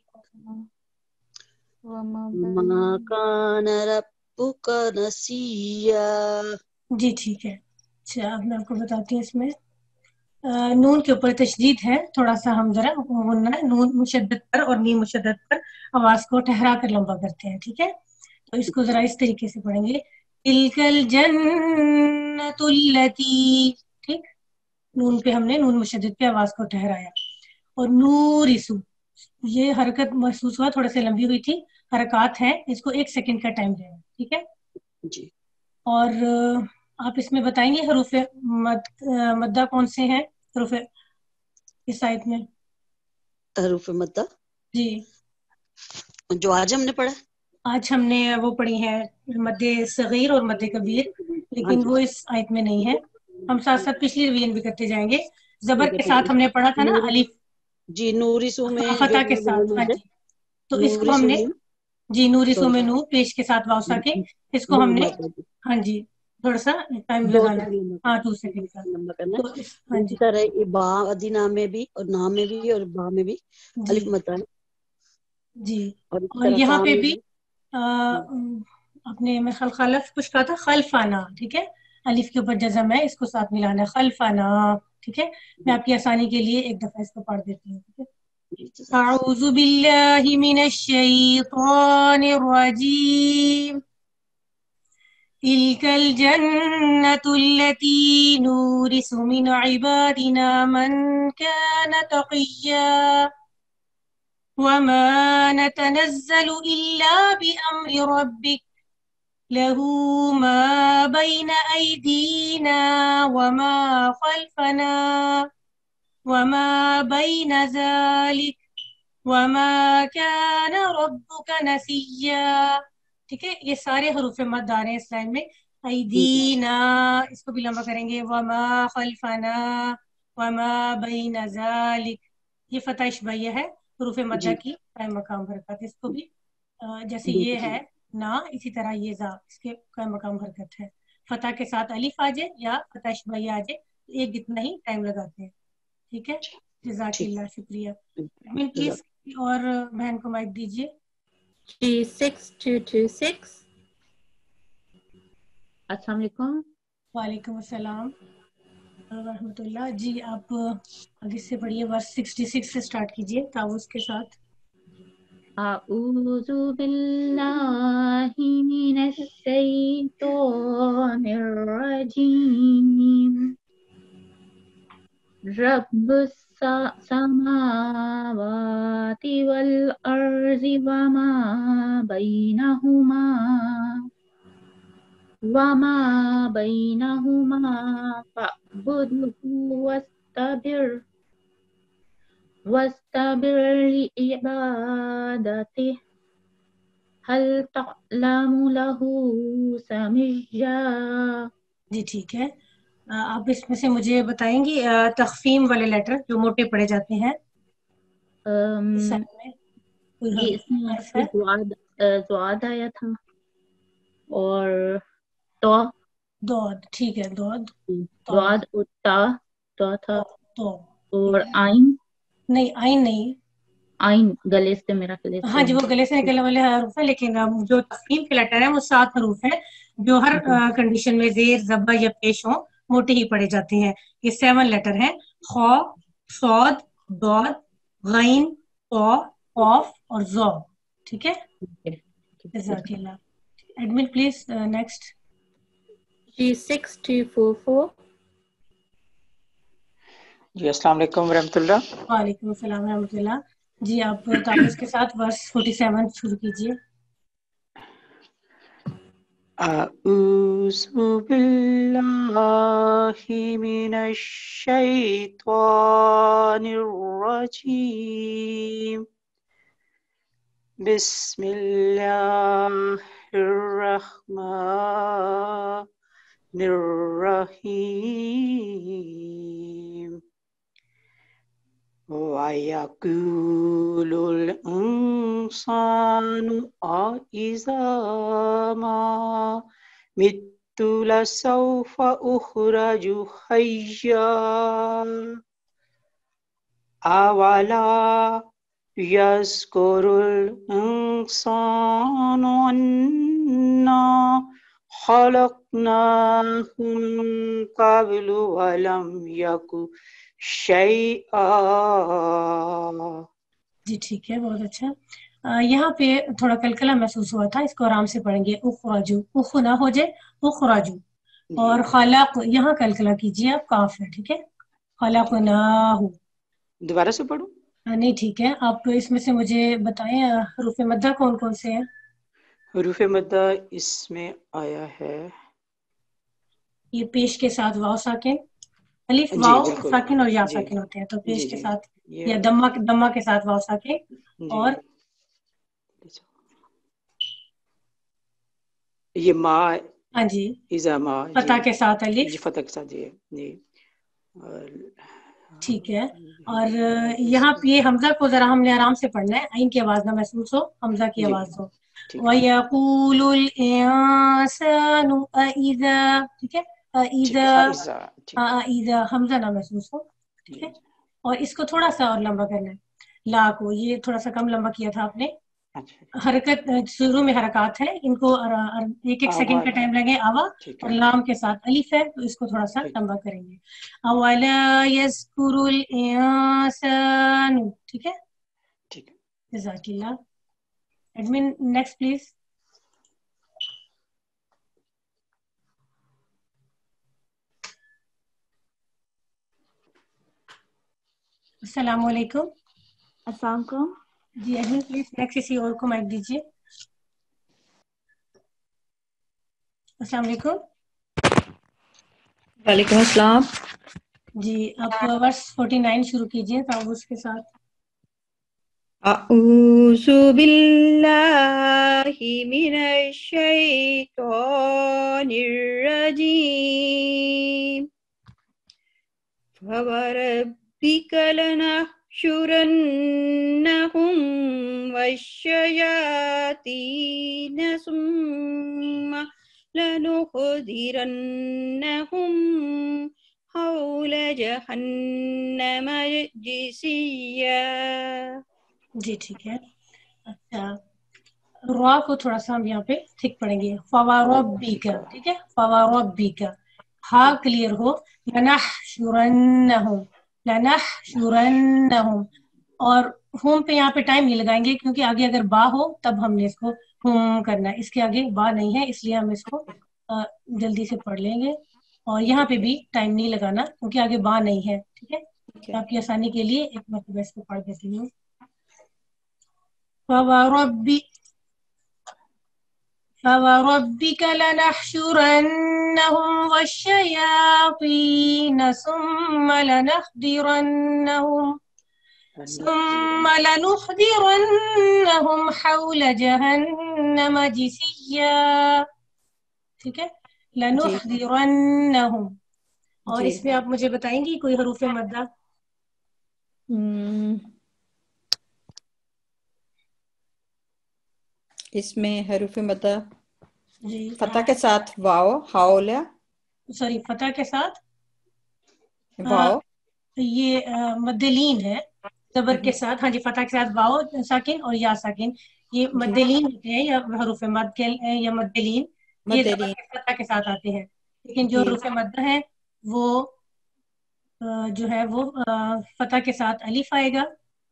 मा कान रब्बुका नसिया। जी ठीक है। अच्छा अब मैं आपको बताती हूँ इसमें अ, नून के ऊपर तशदीद है, थोड़ा सा हम जरा मुन्ना नून मुशद्दद पर और मीम मुशद्दद पर आवाज को ठहरा कर लंबा करते हैं, ठीक है। तो इसको जरा इस तरीके से पढ़ेंगे तिलकल जन्नतुल्लती, ठीक। नून पे हमने नून मुशद्दद पे आवाज को ठहराया। और नूरिसु, ये हरकत महसूस हुआ थोड़ा सा लंबी हुई थी, हरकत है, इसको एक सेकंड का टाइम देना, ठीक है जी। और अ, आप इसमें बताएंगे हरूफ मद अ, मद्दा कौन से हैं हरूफ इस आयत में? हरूफ मद्दा जी जो आज हमने पढ़ा। आज हमने वो पढ़ी है मद्दे सगीर और मद्दे कबीर, लेकिन वो इस आयत में नहीं है। हम साथ साथ पिछली रिवीजन भी करते जाएंगे। जबर के साथ हमने पढ़ा था ना अलिफ, जी नूरिसु में जो फतह के साथ, हाँ जी। तो इसको हमने जी नूरिसु में नू पेश के साथ वाउसा के, इसको हमने हाँ जी थोड़ा सा टाइम लगाना है, हाँ टू सेकंड का। तो इस हाँ जी इसी तरह बा अदीना में भी और नाम में भी और बा में भी अलिफ मद्दा है जी। और, और यहाँ पे भी आ, अपने में खल खलफ कुछ कहा था खलफाना, ठीक है, अलिफ के ऊपर जज़म है, इसको साथ मिलाना है खलफाना, ठीक है। मैं आपकी आसानी के लिए एक दफा इसको पढ़ देती हूँ, ठीक है। अऊज़ु बिल्लाहि मिनश शैतानिर रजीम तिलकल जन्नतुल्लती नूरिसु मिन इबादिना मन कान तक़िया वमा नतनज़्ज़लु इल्ला बिअम्रि रब्बिक लहू मा बैन अयदीना वमा खल्फना वमा बैन ज़ालिक वमा कान रब्बुका नसिया, ठीक है। ये सारे हरूफ मद आ रहे हैं इस लाइन में। अयदीना इसको भी लंबा करेंगे, वमा खल्फना वमा बैन ज़ालिक, ये फतह इशबाइया है हरूफ मद्दा की कायम मकाम हरकत। इसको भी अ, जैसे ये है ना, इसी तरह ये जा इसके कायम मकाम हरकत है। फतह के साथ अलिफ आ जाए या फतह इशबाइया आ जाए, एक इतना ही टाइम लगाते हैं, ठीक है। जज़ाकिल्लाह, शुक्रिया। प्लीज और बहन को माइक दीजिए। जी सिक्स टू टू सिक्स। अस्सलाम वालेकुम। वालेकुम अस्सलाम रहमतुल्लाह। जी आप आगे से पढ़िए, वर्स सिक्सटी सिक्स से स्टार्ट कीजिए तावुज़ के साथ। अऊज़ु बिल्लाहि मिनश शैतानिर रजीम रब्बुस समावाति वल अर्ज़ि वमा बैनहुमा वमा बैनहुमा फअब्दुहु वस्तबिर वस्तबिर लिइबादतिहि हल तअलमु लहू समिय्या। जी ठीक है। अ, आप इसमें से मुझे बताएंगी अ, तख्फीम वाले लेटर जो मोटे पढ़े जाते हैं इस साइड में कोई ये हर- इसमें हर्फ है? ज़ुआद ज़ुआद आया था और तो दौद, ठीक है, दौद ज़ुआद और ता तो था तो और आइन नहीं, आइन नहीं, आइन गले से मेरा गले से हाँ जी, वो गले से निकलने वाले हरूफ है, लेकिन अम, जो तफहीम के लेटर है वो सात हरूफ है जो हर कंडीशन में जेर ज़बर या पेश हो मोटे ही पढ़े जाते हैं। ये सेवन लेटर हैं, खौ, सौद, दौद, गैन, तौ, कौफ और ज़ौ। ठीक है, जज़ाकिल्लाह। Admin please next. जी सिक्स टू फोर फोर। जी अस्सलाम वालेकुम रहमतुल्लाह। वालेकुम अस्सलाम रहमतुल्लाह। जी आप ताबुस के साथ वर्स सैंतालीस शुरू कीजिए। अऊज़ु बिल्लाहि मिनश शैतानिर रजीम। बिस्मिल्लाहिर रहमानिर रहीम। वयक़ूलुल इंसानु अइज़ा मा मित्तु लसौफ़ा उख़रजु हय्या अवला यज़्कुरुल इंसानु अन्ना ख़लक़नाहु मिन क़ब्लु वलम यकु शैआ। जी ठीक है, बहुत अच्छा। आ, यहाँ पे थोड़ा कलकला महसूस हुआ था, इसको आराम से पढ़ेंगे। उखराजू, उख ना हो जाए, उखराजू। और खलाक, यहाँ कलकला कीजिए आप, काफ है, ठीक है। खलाकनाहु। दोबारा से पढ़ूं? नहीं ठीक है, आप इसमें से मुझे बताएं हरूफ मद्दा कौन कौन से हैं। हरूफ मद्दा इसमें आया है, ये पेश के साथ वाव साकिन, अलिफ वाव साकिन और या साकिन होते हैं, तो पेश के साथ या दम्मा दम्मा के साथ वाव साकिन और ये मा, हाँ जी, इज़ा मा, फतह के साथ अलिफ, जी फतह के साथ जी जी ठीक है। और यहाँ पे ये हमजा को जरा हमने आराम से पढ़ना है, आइन की आवाज ना महसूस हो, हमजा की आवाज हो। वयक़ूलुल इंसानु अइज़ा, ठीक है, अइज़ा, अइज़ा हमजा ना महसूस हो, ठीक है। और इसको थोड़ा सा और लंबा करना है, ला को ये थोड़ा सा कम लंबा किया था आपने। हरकत शुरू में हरकत है, इनको एक एक सेकंड का टाइम लगे। आवा और लाम के साथ अलिफ है, तो इसको थोड़ा सा लंबा करेंगे। अवला यज़कुरुल इंसानु, ठीक है, ठीक है, जज़ाकिल्लाह। Admin next please. अस्सलाम वालेकुम। अस्सलाम वालेकुम। जी एडमिन प्लीज नेक्स्ट किसी और को माइक दीजिए। अस्सलाम वालेकुम। वालेकुम अस्सलाम। जी आप वर्स उनचास शुरू कीजिए ताबूस के साथ। अऊज़ु बिल्लाहि मिनश शैतानिर रजीम। फवरब्बिका लनहशुरन्नहुम वश्शयातीन सुम्मा लनुहदिरन्नहुम हौल जहन्नम जिसिया। जी ठीक है, अच्छा रा को थोड़ा सा हम यहाँ पे ठीक पढ़ेंगे। फवरब्बिका, ठीक है, फवरब्बिका, हा क्लियर हो। लनहशुरन्नहुम, लनहशुरन्नहुम, और होम पे यहाँ पे टाइम नहीं लगाएंगे क्योंकि आगे अगर बा हो तब हमने इसको होम करना है, इसके आगे बा नहीं है, इसलिए हम इसको आ, जल्दी से पढ़ लेंगे। और यहाँ पे भी टाइम नहीं लगाना क्योंकि आगे बा नहीं है, ठीक है। तो आपकी आसानी के लिए एक मतलब इसको पढ़ देती हूँ। फवरब्बि फवरब्बिका लनहशुरन्नहुम वश्शयातीन सुम्मा लनहदिरन्नहुम सुम्मा लनुहदिरन्नहुम हौल जहन्नम जिसिया, ठीक है, लनुहदिरन्नहुम। और इसमें आप मुझे बताएंगी कोई हरूफ मद्दा? इसमें हरूफ मद्दा जी फतह के साथ वाव, हाउला, सॉरी फतह के साथ वाव, ये मद्दलीन है, زبر کے ساتھ, ہاں جی, فتح کے ساتھ واو ساکن اور یا ساکن, یہ مدلین ہوتے ہیں یا حروف مد کے یا مدلین, یہ زبر کے فتح کے ساتھ آتے ہیں. لیکن جو حروف مد ہیں وہ جو ہے وہ فتح کے ساتھ الف آئے گا.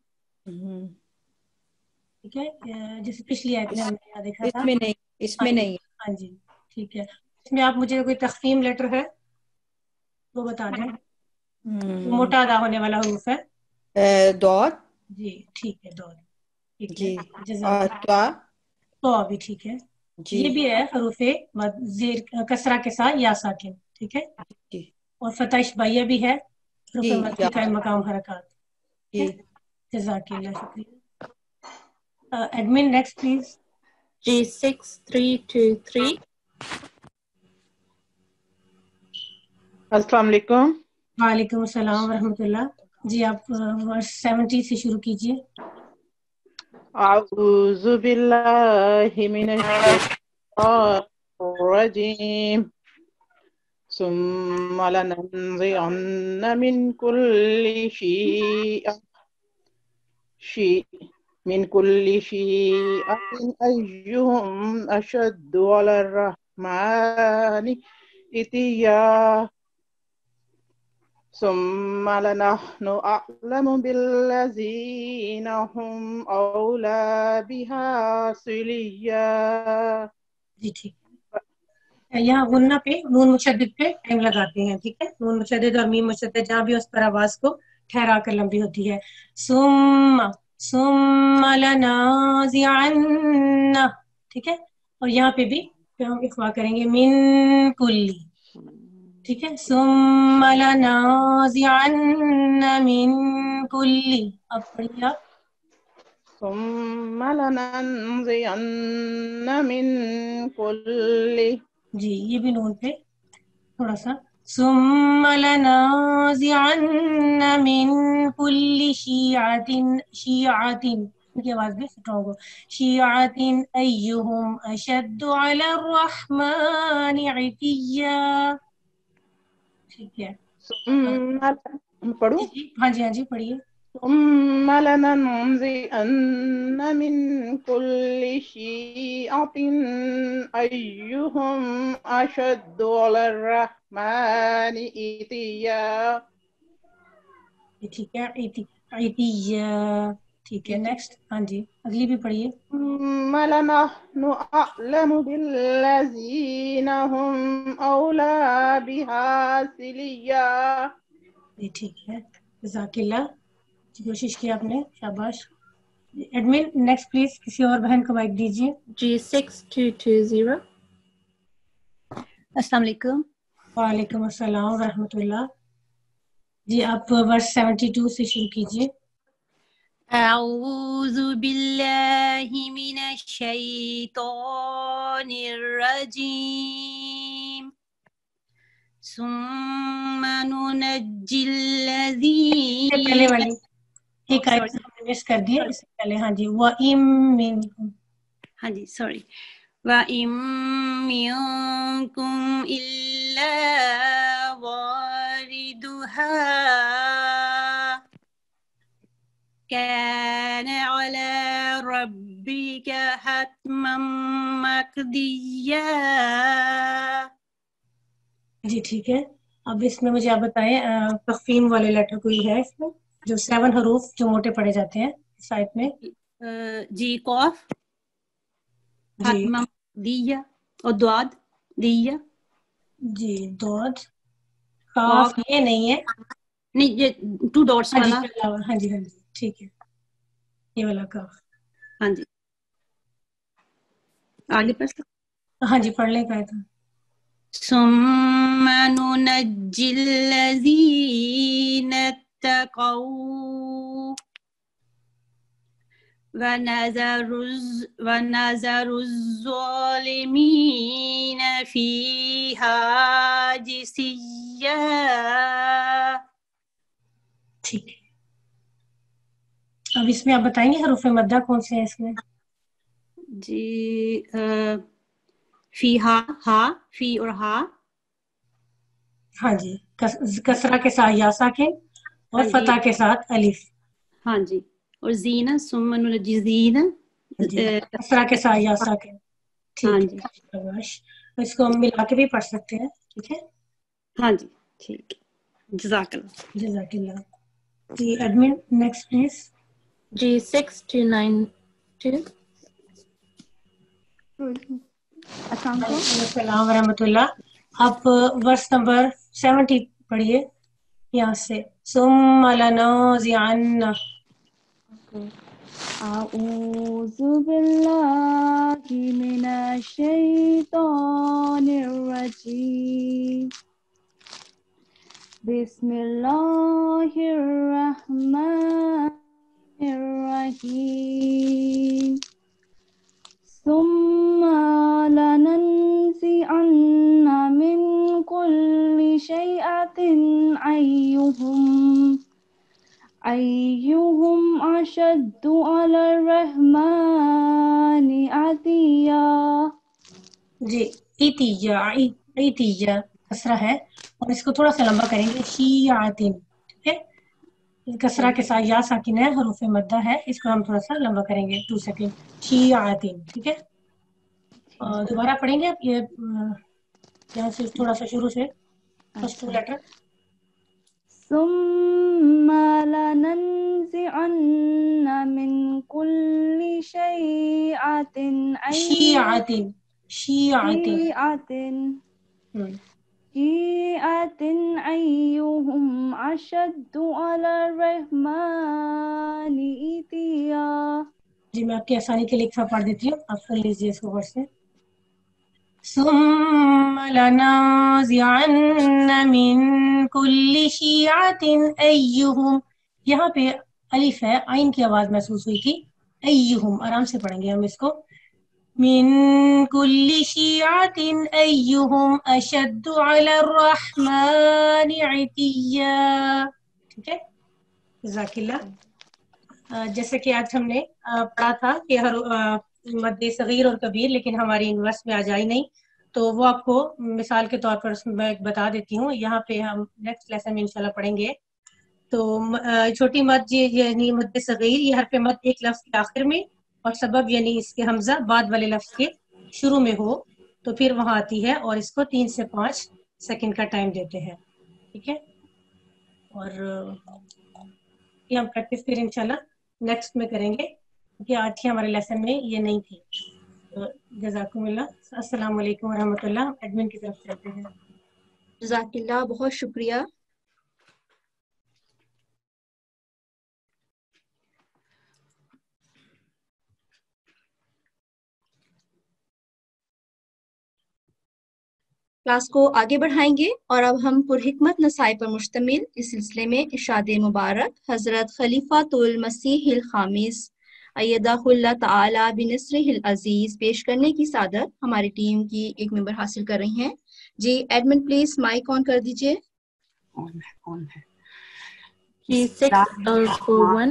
ٹھیک ہے, جیسے پچھلی آیت میں ہم نے یہاں دیکھا تھا. اس میں نہیں, اس میں نہیں. ہاں جی ٹھیک ہے. اس میں آپ مجھے کوئی تخفیم لیٹر ہے وہ بتا دیں, موٹا ادا ہونے والا حروف ہے. دود. جی ٹھیک ہے, دود. جی, اور تو تو بھی ٹھیک ہے. یہ بھی ہے حروف زیر کسرہ کے ساتھ یا ساکن. ٹھیک ہے, اور فتح اشباعیہ بھی ہے, حروف مد کے قائم مقام حرکات. جزاک اللہ, شکریہ. Admin next please. جی سکس تھری ٹو تھری. السلام علیکم. وعلیکم السلام ورحمۃ اللہ. جی آپ ورس سیونٹی سے شروع کیجیے. اعوذ باللہ من الشیطان الرجیم. ثم لننزعن من كل شيء شيء من كل شيء أيهم أشد على الرحمن عتيا ثم لنحن أعلم بالذين هم أولى بها صليا. جی ٹھیک ہے. یہاں غنہ پہ نون مشدد پہ ٹائم لگاتے ہیں. ٹھیک ہے, نون مشدد اور میم مشدد جہاں بھی اس پر آواز کو ٹھہرا کر لمبی ہوتی ہے. ثم ثم لنازعن. ٹھیک ہے, اور یہاں پہ بھی ہم اخوا کریں گے من کلی. ٹھیک ہے, ثم لنازعن من کلی. اب پڑھیے آپ. ثم لننزعن من كل. جی یہ بھی نون پہ تھوڑا سا. ثم لنازعن من كل شيعة شيعة, ان کی آواز بھی سٹرونگ ہو. شيعة أيهم أشد على الرحمن عتيا. ٹھیک ہے, پڑھوں؟ ہاں جی ہاں جی پڑھیے. ثم لننزعن من كل شيعة أيهم أشد على الرحمن عتيا. ٹھیک ہے, عتیہ. ٹھیک ہے, نیکسٹ. ہاں جی اگلی بھی پڑھیے. ثم لنحن أعلم بالذين هم أولى بها صليا. جی ٹھیک ہے, جزاک اللہ. کوشش کی آپ نے, شاباش. ایڈمن نیکسٹ پلیز, کسی اور بہن کو مائک دیجیے. جی سکس ٹو ٹو زیرو. السلام علیکم. وعلیکم السلام ورحمۃ اللہ. جی آپ ورس سیونٹی ٹو سے شروع کیجیے. اعوذ باللہ من الشیطان الرجیم. ثم ننجی الذین. پہلے والی ایک آیت ہم نے مس کر دی ہے, اس سے پہلے. ہاں جی, وَإِن مِّنكُمْ. ہاں جی سوری. وَإِن مِّنكُمْ إِلَّا وَارِدُهَا كَانَ عَلَى رَبِّكَ حَتْمًا مَّقْضِيًّا. جی ٹھیک ہے. اب اس میں مجھے آپ بتائیں تخفیم والے لیٹر کوئی ہے اس میں, جو سیون حروف جو موٹے پڑے جاتے ہیں اس آیت میں. جی قاف, حتمم دیا, اور دواد دیا. جی دود, قاف یہ نہیں ہے, نہیں یہ ٹو ڈاٹس والا. ہاں جی ہاں جی ٹھیک ہے, یہ والا قاف. ہاں جی آگے پڑھ سکتے. ہاں جی پڑھ لیں. کہا تھا ثم ننجی الذین اتقوا ونذر ونذر الظالمین فیہا جثیا. ٹھیک ہے. اب اس میں آپ بتائیں گے حروف مدہ کون سے ہیں اس میں. جی فی ہا, ہا, فی اور ہا. ہاں جی, کسرہ کے ساتھ یا ساکن اور فتح کے ساتھ الف. ہاں جی. اور زینہ ثم ننجی زینہ اسرا کے ساتھ یا اسرا کے. ہاں ٹھیک جی. ہے. اس کو ہم ملا کے بھی پڑھ سکتے ہیں. ٹھیک ہے. ہاں جی ٹھیک. جزاک اللہ. جزاک اللہ. جی ایڈمن نیکسٹ پلیز. جی سکس ٹو نائن ٹو. السلام علیکم. السلام ورحمۃ اللہ. آپ ورس نمبر سیونٹی پڑھیے یہاں سے. ثم لننزعن. أعوذ بالله من الشيطان الرجيم بسم الله الرحمن الرحيم ثم لننزعن من كل شيء أيهم أيهم أشد على الرحمن عتيا. جی ایتیا ایتیا کسرہ ہے اور اس کو تھوڑا سا لمبا کریں گے. شیعاتن. ٹھیک ہے. کسرہ کے ساتھ یا ساکن ہے, حروف مدہ ہے, اس کو ہم تھوڑا سا لمبا کریں گے ٹو سیکنڈ. شیعاتن. ٹھیک ہے. دوبارہ پڑھیں گے آپ یہ یہاں سے تھوڑا سا شروع سے فرسٹ ٹو لیٹر. ثم لننزعن من كل شيعة شیعاتن شیعاتن شيعة شيعة أيهم أشد على الرحمن عتيا. جی میں آپ کی آسانی کے لیے ایک پڑھ دیتی ہوں, آپ سن لیجیے اس کو غور سے. ثم لننزعن من كل شيعة أيهم. یہاں پہ الف ہے, عین کی آواز محسوس ہوئی تھی. ایہم آرام سے پڑھیں گے ہم اس کو. من كل شيعة أيهم أشد على الرحمن عتيا. ٹھیک ہے. جزاک اللہ. جیسے کہ آج ہم نے پڑھا تھا کہ ہر مد صغیر اور کبیر لیکن ہماری یونیورس میں آ جائی نہیں, تو وہ آپ کو مثال کے طور پر میں بتا دیتی ہوں. یہاں پہ ہم نیکسٹ لیسن میں انشاءاللہ پڑھیں گے. تو چھوٹی مد یعنی مد صغیر, یہ حرف مد ایک لفظ کے آخر میں اور سبب یعنی اس کے حمزہ بعد والے لفظ کے شروع میں ہو تو پھر وہاں آتی ہے, اور اس کو تین سے پانچ سیکنڈ کا ٹائم دیتے ہیں. ٹھیک ہے. اور یہ ہم پریکٹس پھر انشاءاللہ نیکسٹ میں کریں گے کیونکہ آج کی ہمارے لیسن میں یہ نہیں تھی. تو جزاکم اللہ. السلام علیکم ورحمۃ اللہ. ایڈمن کی طرف چلتے ہیں. جزاک اللہ, بہت شکریہ. کلاس کو آگے بڑھائیں گے اور اب ہم پرحکمت نصائح پر مشتمل اس سلسلے میں ارشاد مبارک حضرت خلیفۃ المسیح الخامس ایدہ اللہ تعالی بنصرہ العزیز پیش کرنے کی سعادت ہماری ٹیم کی ایک ممبر حاصل کر رہی ہیں. جی ایڈمن پلیز مائک آن کر دیجیے. کون ہے کون ہے جی سکس فور ون.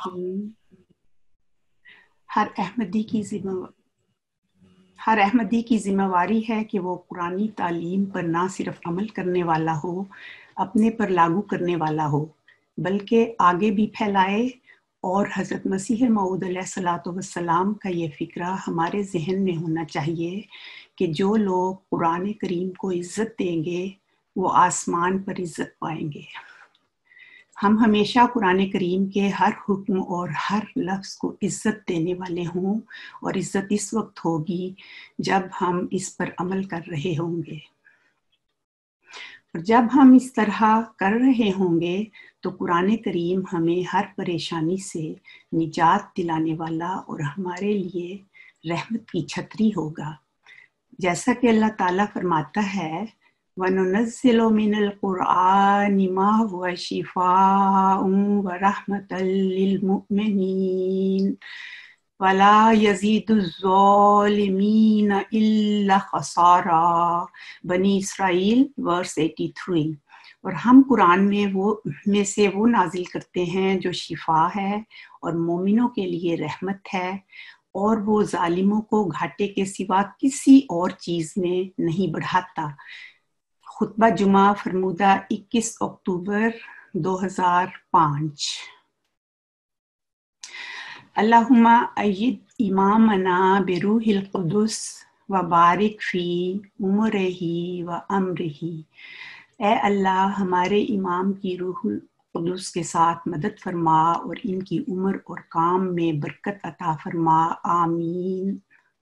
ہر احمدی کی ذمہ ہر احمدی کی ذمہ واری ہے کہ وہ قرآنی تعلیم پر نہ صرف عمل کرنے والا ہو, اپنے پر لاگو کرنے والا ہو, بلکہ آگے بھی پھیلائے. اور حضرت مسیح موعود علیہ الصلوۃ والسلام کا یہ فکرہ ہمارے ذہن میں ہونا چاہیے کہ جو لوگ قرآن کریم کو عزت دیں گے وہ آسمان پر عزت پائیں گے. ہم ہمیشہ قرآن کریم کے ہر حکم اور ہر لفظ کو عزت دینے والے ہوں, اور عزت اس وقت ہوگی جب ہم اس پر عمل کر رہے ہوں گے. اور جب ہم اس طرح کر رہے ہوں گے تو قرآن کریم ہمیں ہر پریشانی سے نجات دلانے والا اور ہمارے لیے رحمت کی چھتری ہوگا. جیسا کہ اللہ تعالیٰ فرماتا ہے وَنُنَزِّلُ مِنَ الْقُرْآنِ مَا هُوَ شِفَاءٌ وَرَحْمَةً لِلْمُؤْمِنِينَ وَلَا يَزِيدُ الظَّالِمِينَ إِلَّا خَسَارًا. بنی اسرائیل ورس تراسی. اور ہم قرآن میں وہ میں سے وہ نازل کرتے ہیں جو شفا ہے اور مومنوں کے لیے رحمت ہے, اور وہ ظالموں کو گھاٹے کے سوا کسی اور چیز میں نہیں بڑھاتا. خطبہ جمعہ فرمودہ اکیس اکتوبر دو ہزار پانچ. अल्लाहुम्मा अय्यिद इमामना बिरूहिल कुदुस व बारिक फी उमरिही व अमरिही। ए अल्लाह हमारे इमाम की रूहुल कुदुस के साथ मदद फरमा और इनकी उम्र और काम में बरकत अता फरमा, आमीन।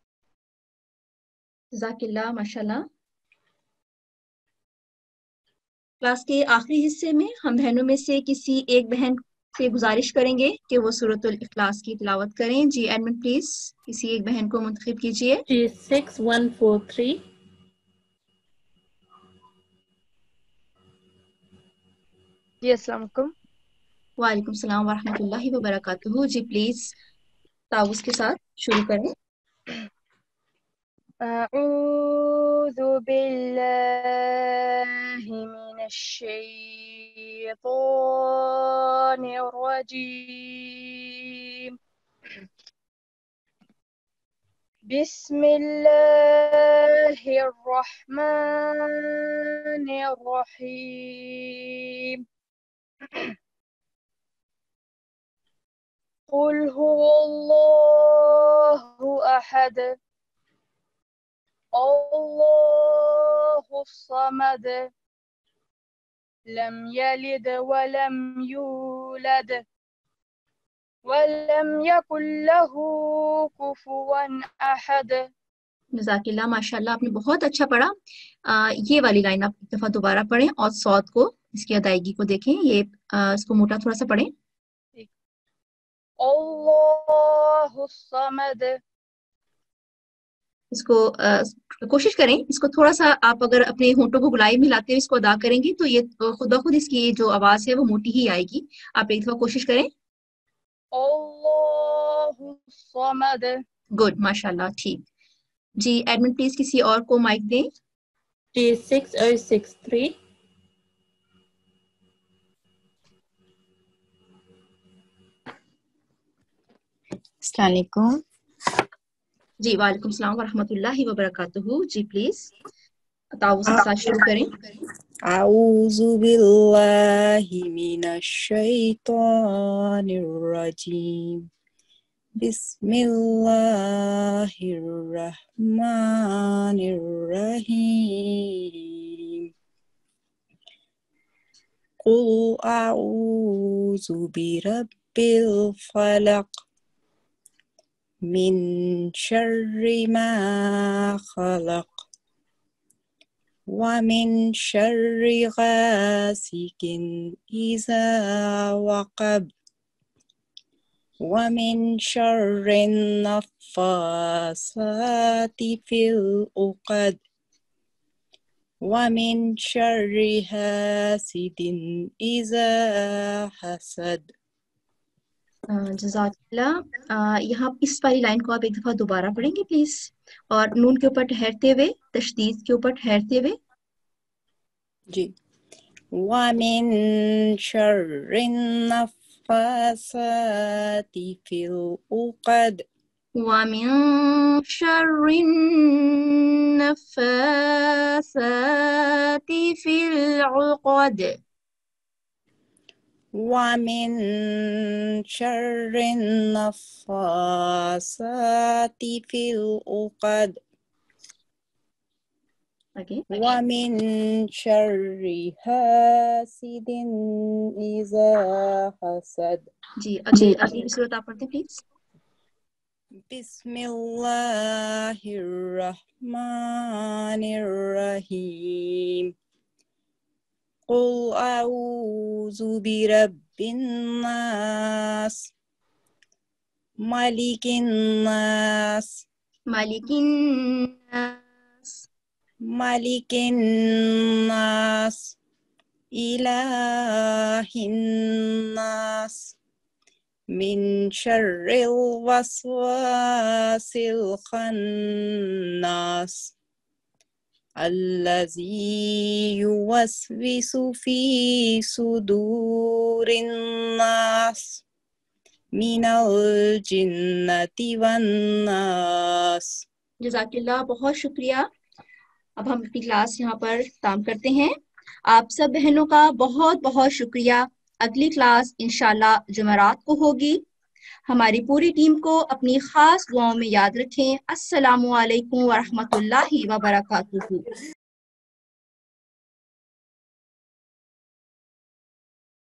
जज़ाकिल्लाह, माशाल्लाह। क्लास के आखिरी हिस्से में हम बहनों में से किसी एक बहन से गुजारिश करेंगे कि वो सूरतुल इखलास की तिलावत करें। जी एडमिन प्लीज किसी एक बहन को मुंतखब कीजिए। जी सिक्स वन फोर थ्री। जी अस्सलाम वालेकुम। वालेकुम सलाम व रहमतुल्लाहि व बरकातुहू। जी प्लीज ताउस के साथ शुरू करें। अऊज़ु बिल्लाहि मिनश शैतानिर रजीम। बिस्मिल्लाहिर रहमानिर रहीम। कुल हुवल्लाहु अहद अल्लाहु समद लम यलिद वलम यूलद वलम यकुल लहू कुफुवन अहद। जज़ाकिल्लाह, माशाल्लाह, आपने बहुत अच्छा पढ़ा। आ, ये वाली लाइन आप एक दफा दोबारा पढ़ें और सौत को, इसकी अदायगी को देखें। ये आ, इसको मोटा थोड़ा सा पढ़ें। अल्लाहु समद। इसको आ, कोशिश करें, इसको थोड़ा सा आप अगर अपने होंठों को गुलाई मिलाते हुए इसको अदा करेंगे तो ये खुद ब खुद इसकी जो आवाज है वो मोटी ही आएगी। आप एक दफा कोशिश करें। अल्लाहु समद। गुड, माशाल्लाह, ठीक। जी एडमिन प्लीज किसी और को माइक दें। जी सिक्स एट सिक्स थ्री। अस्सलाम वालेकुम। जी वालेकुम सलाम व रहमतुल्लाहि व बरकातुहू। जी प्लीज ताउस के साथ शुरू करें। अऊज़ु बिल्लाहि मिनश शैतानिर रजीम। बिस्मिल्लाहिर रहमानिर रहीम। कुल अऊज़ु बिरब्बिल फलक मिन शर्रि मा खलक व मिन शर्रि गासिकिन इज़ा वक़ब व मिन शर्रि नफ़्फ़ासाति फ़िल उक़द व मिन शर्रि हासिदिन इज़ा हसद। जज़ाकिल्लाह। यहाँ इस वाली लाइन को आप एक दफा दोबारा पढ़ेंगे प्लीज, और नून के ऊपर ठहरते हुए, तशदीद के ऊपर ठहरते हुए। जी। व मिन शर्रि नफ़्फ़ासाति फ़िल उक़द व मिन शर्रि नफ़्फ़ासाति फ़िल उक़द व मिन शर्रि नफ़्फ़ासाति फ़िल उक़द व मिन शर्रि हासिदिन इज़ा हसद। जी अगली अगली सूरत आप पढ़ते प्लीज। बिस्मिल्लाहिर रहमानिर रहीम। कुल अऊज़ु बिरब्बिन नास मालिकिन नास मालिकिन नास मालिकिन नास इलाहिन नास मिन शर्रिल वस्वासिल खन्नास अल्लज़ी युवस्विसु फी सुदूरिन नास मिनल जिन्नति वन नास। जज़ाकिल्लाह, बहुत शुक्रिया। अब हम अपनी क्लास यहाँ पर खत्म करते हैं। आप सब बहनों का बहुत बहुत शुक्रिया। अगली क्लास इंशाल्लाह जुमेरात को होगी। ہماری پوری ٹیم کو اپنی خاص دعاؤں میں یاد رکھیں۔ السلام علیکم ورحمۃ اللہ وبرکاتہ۔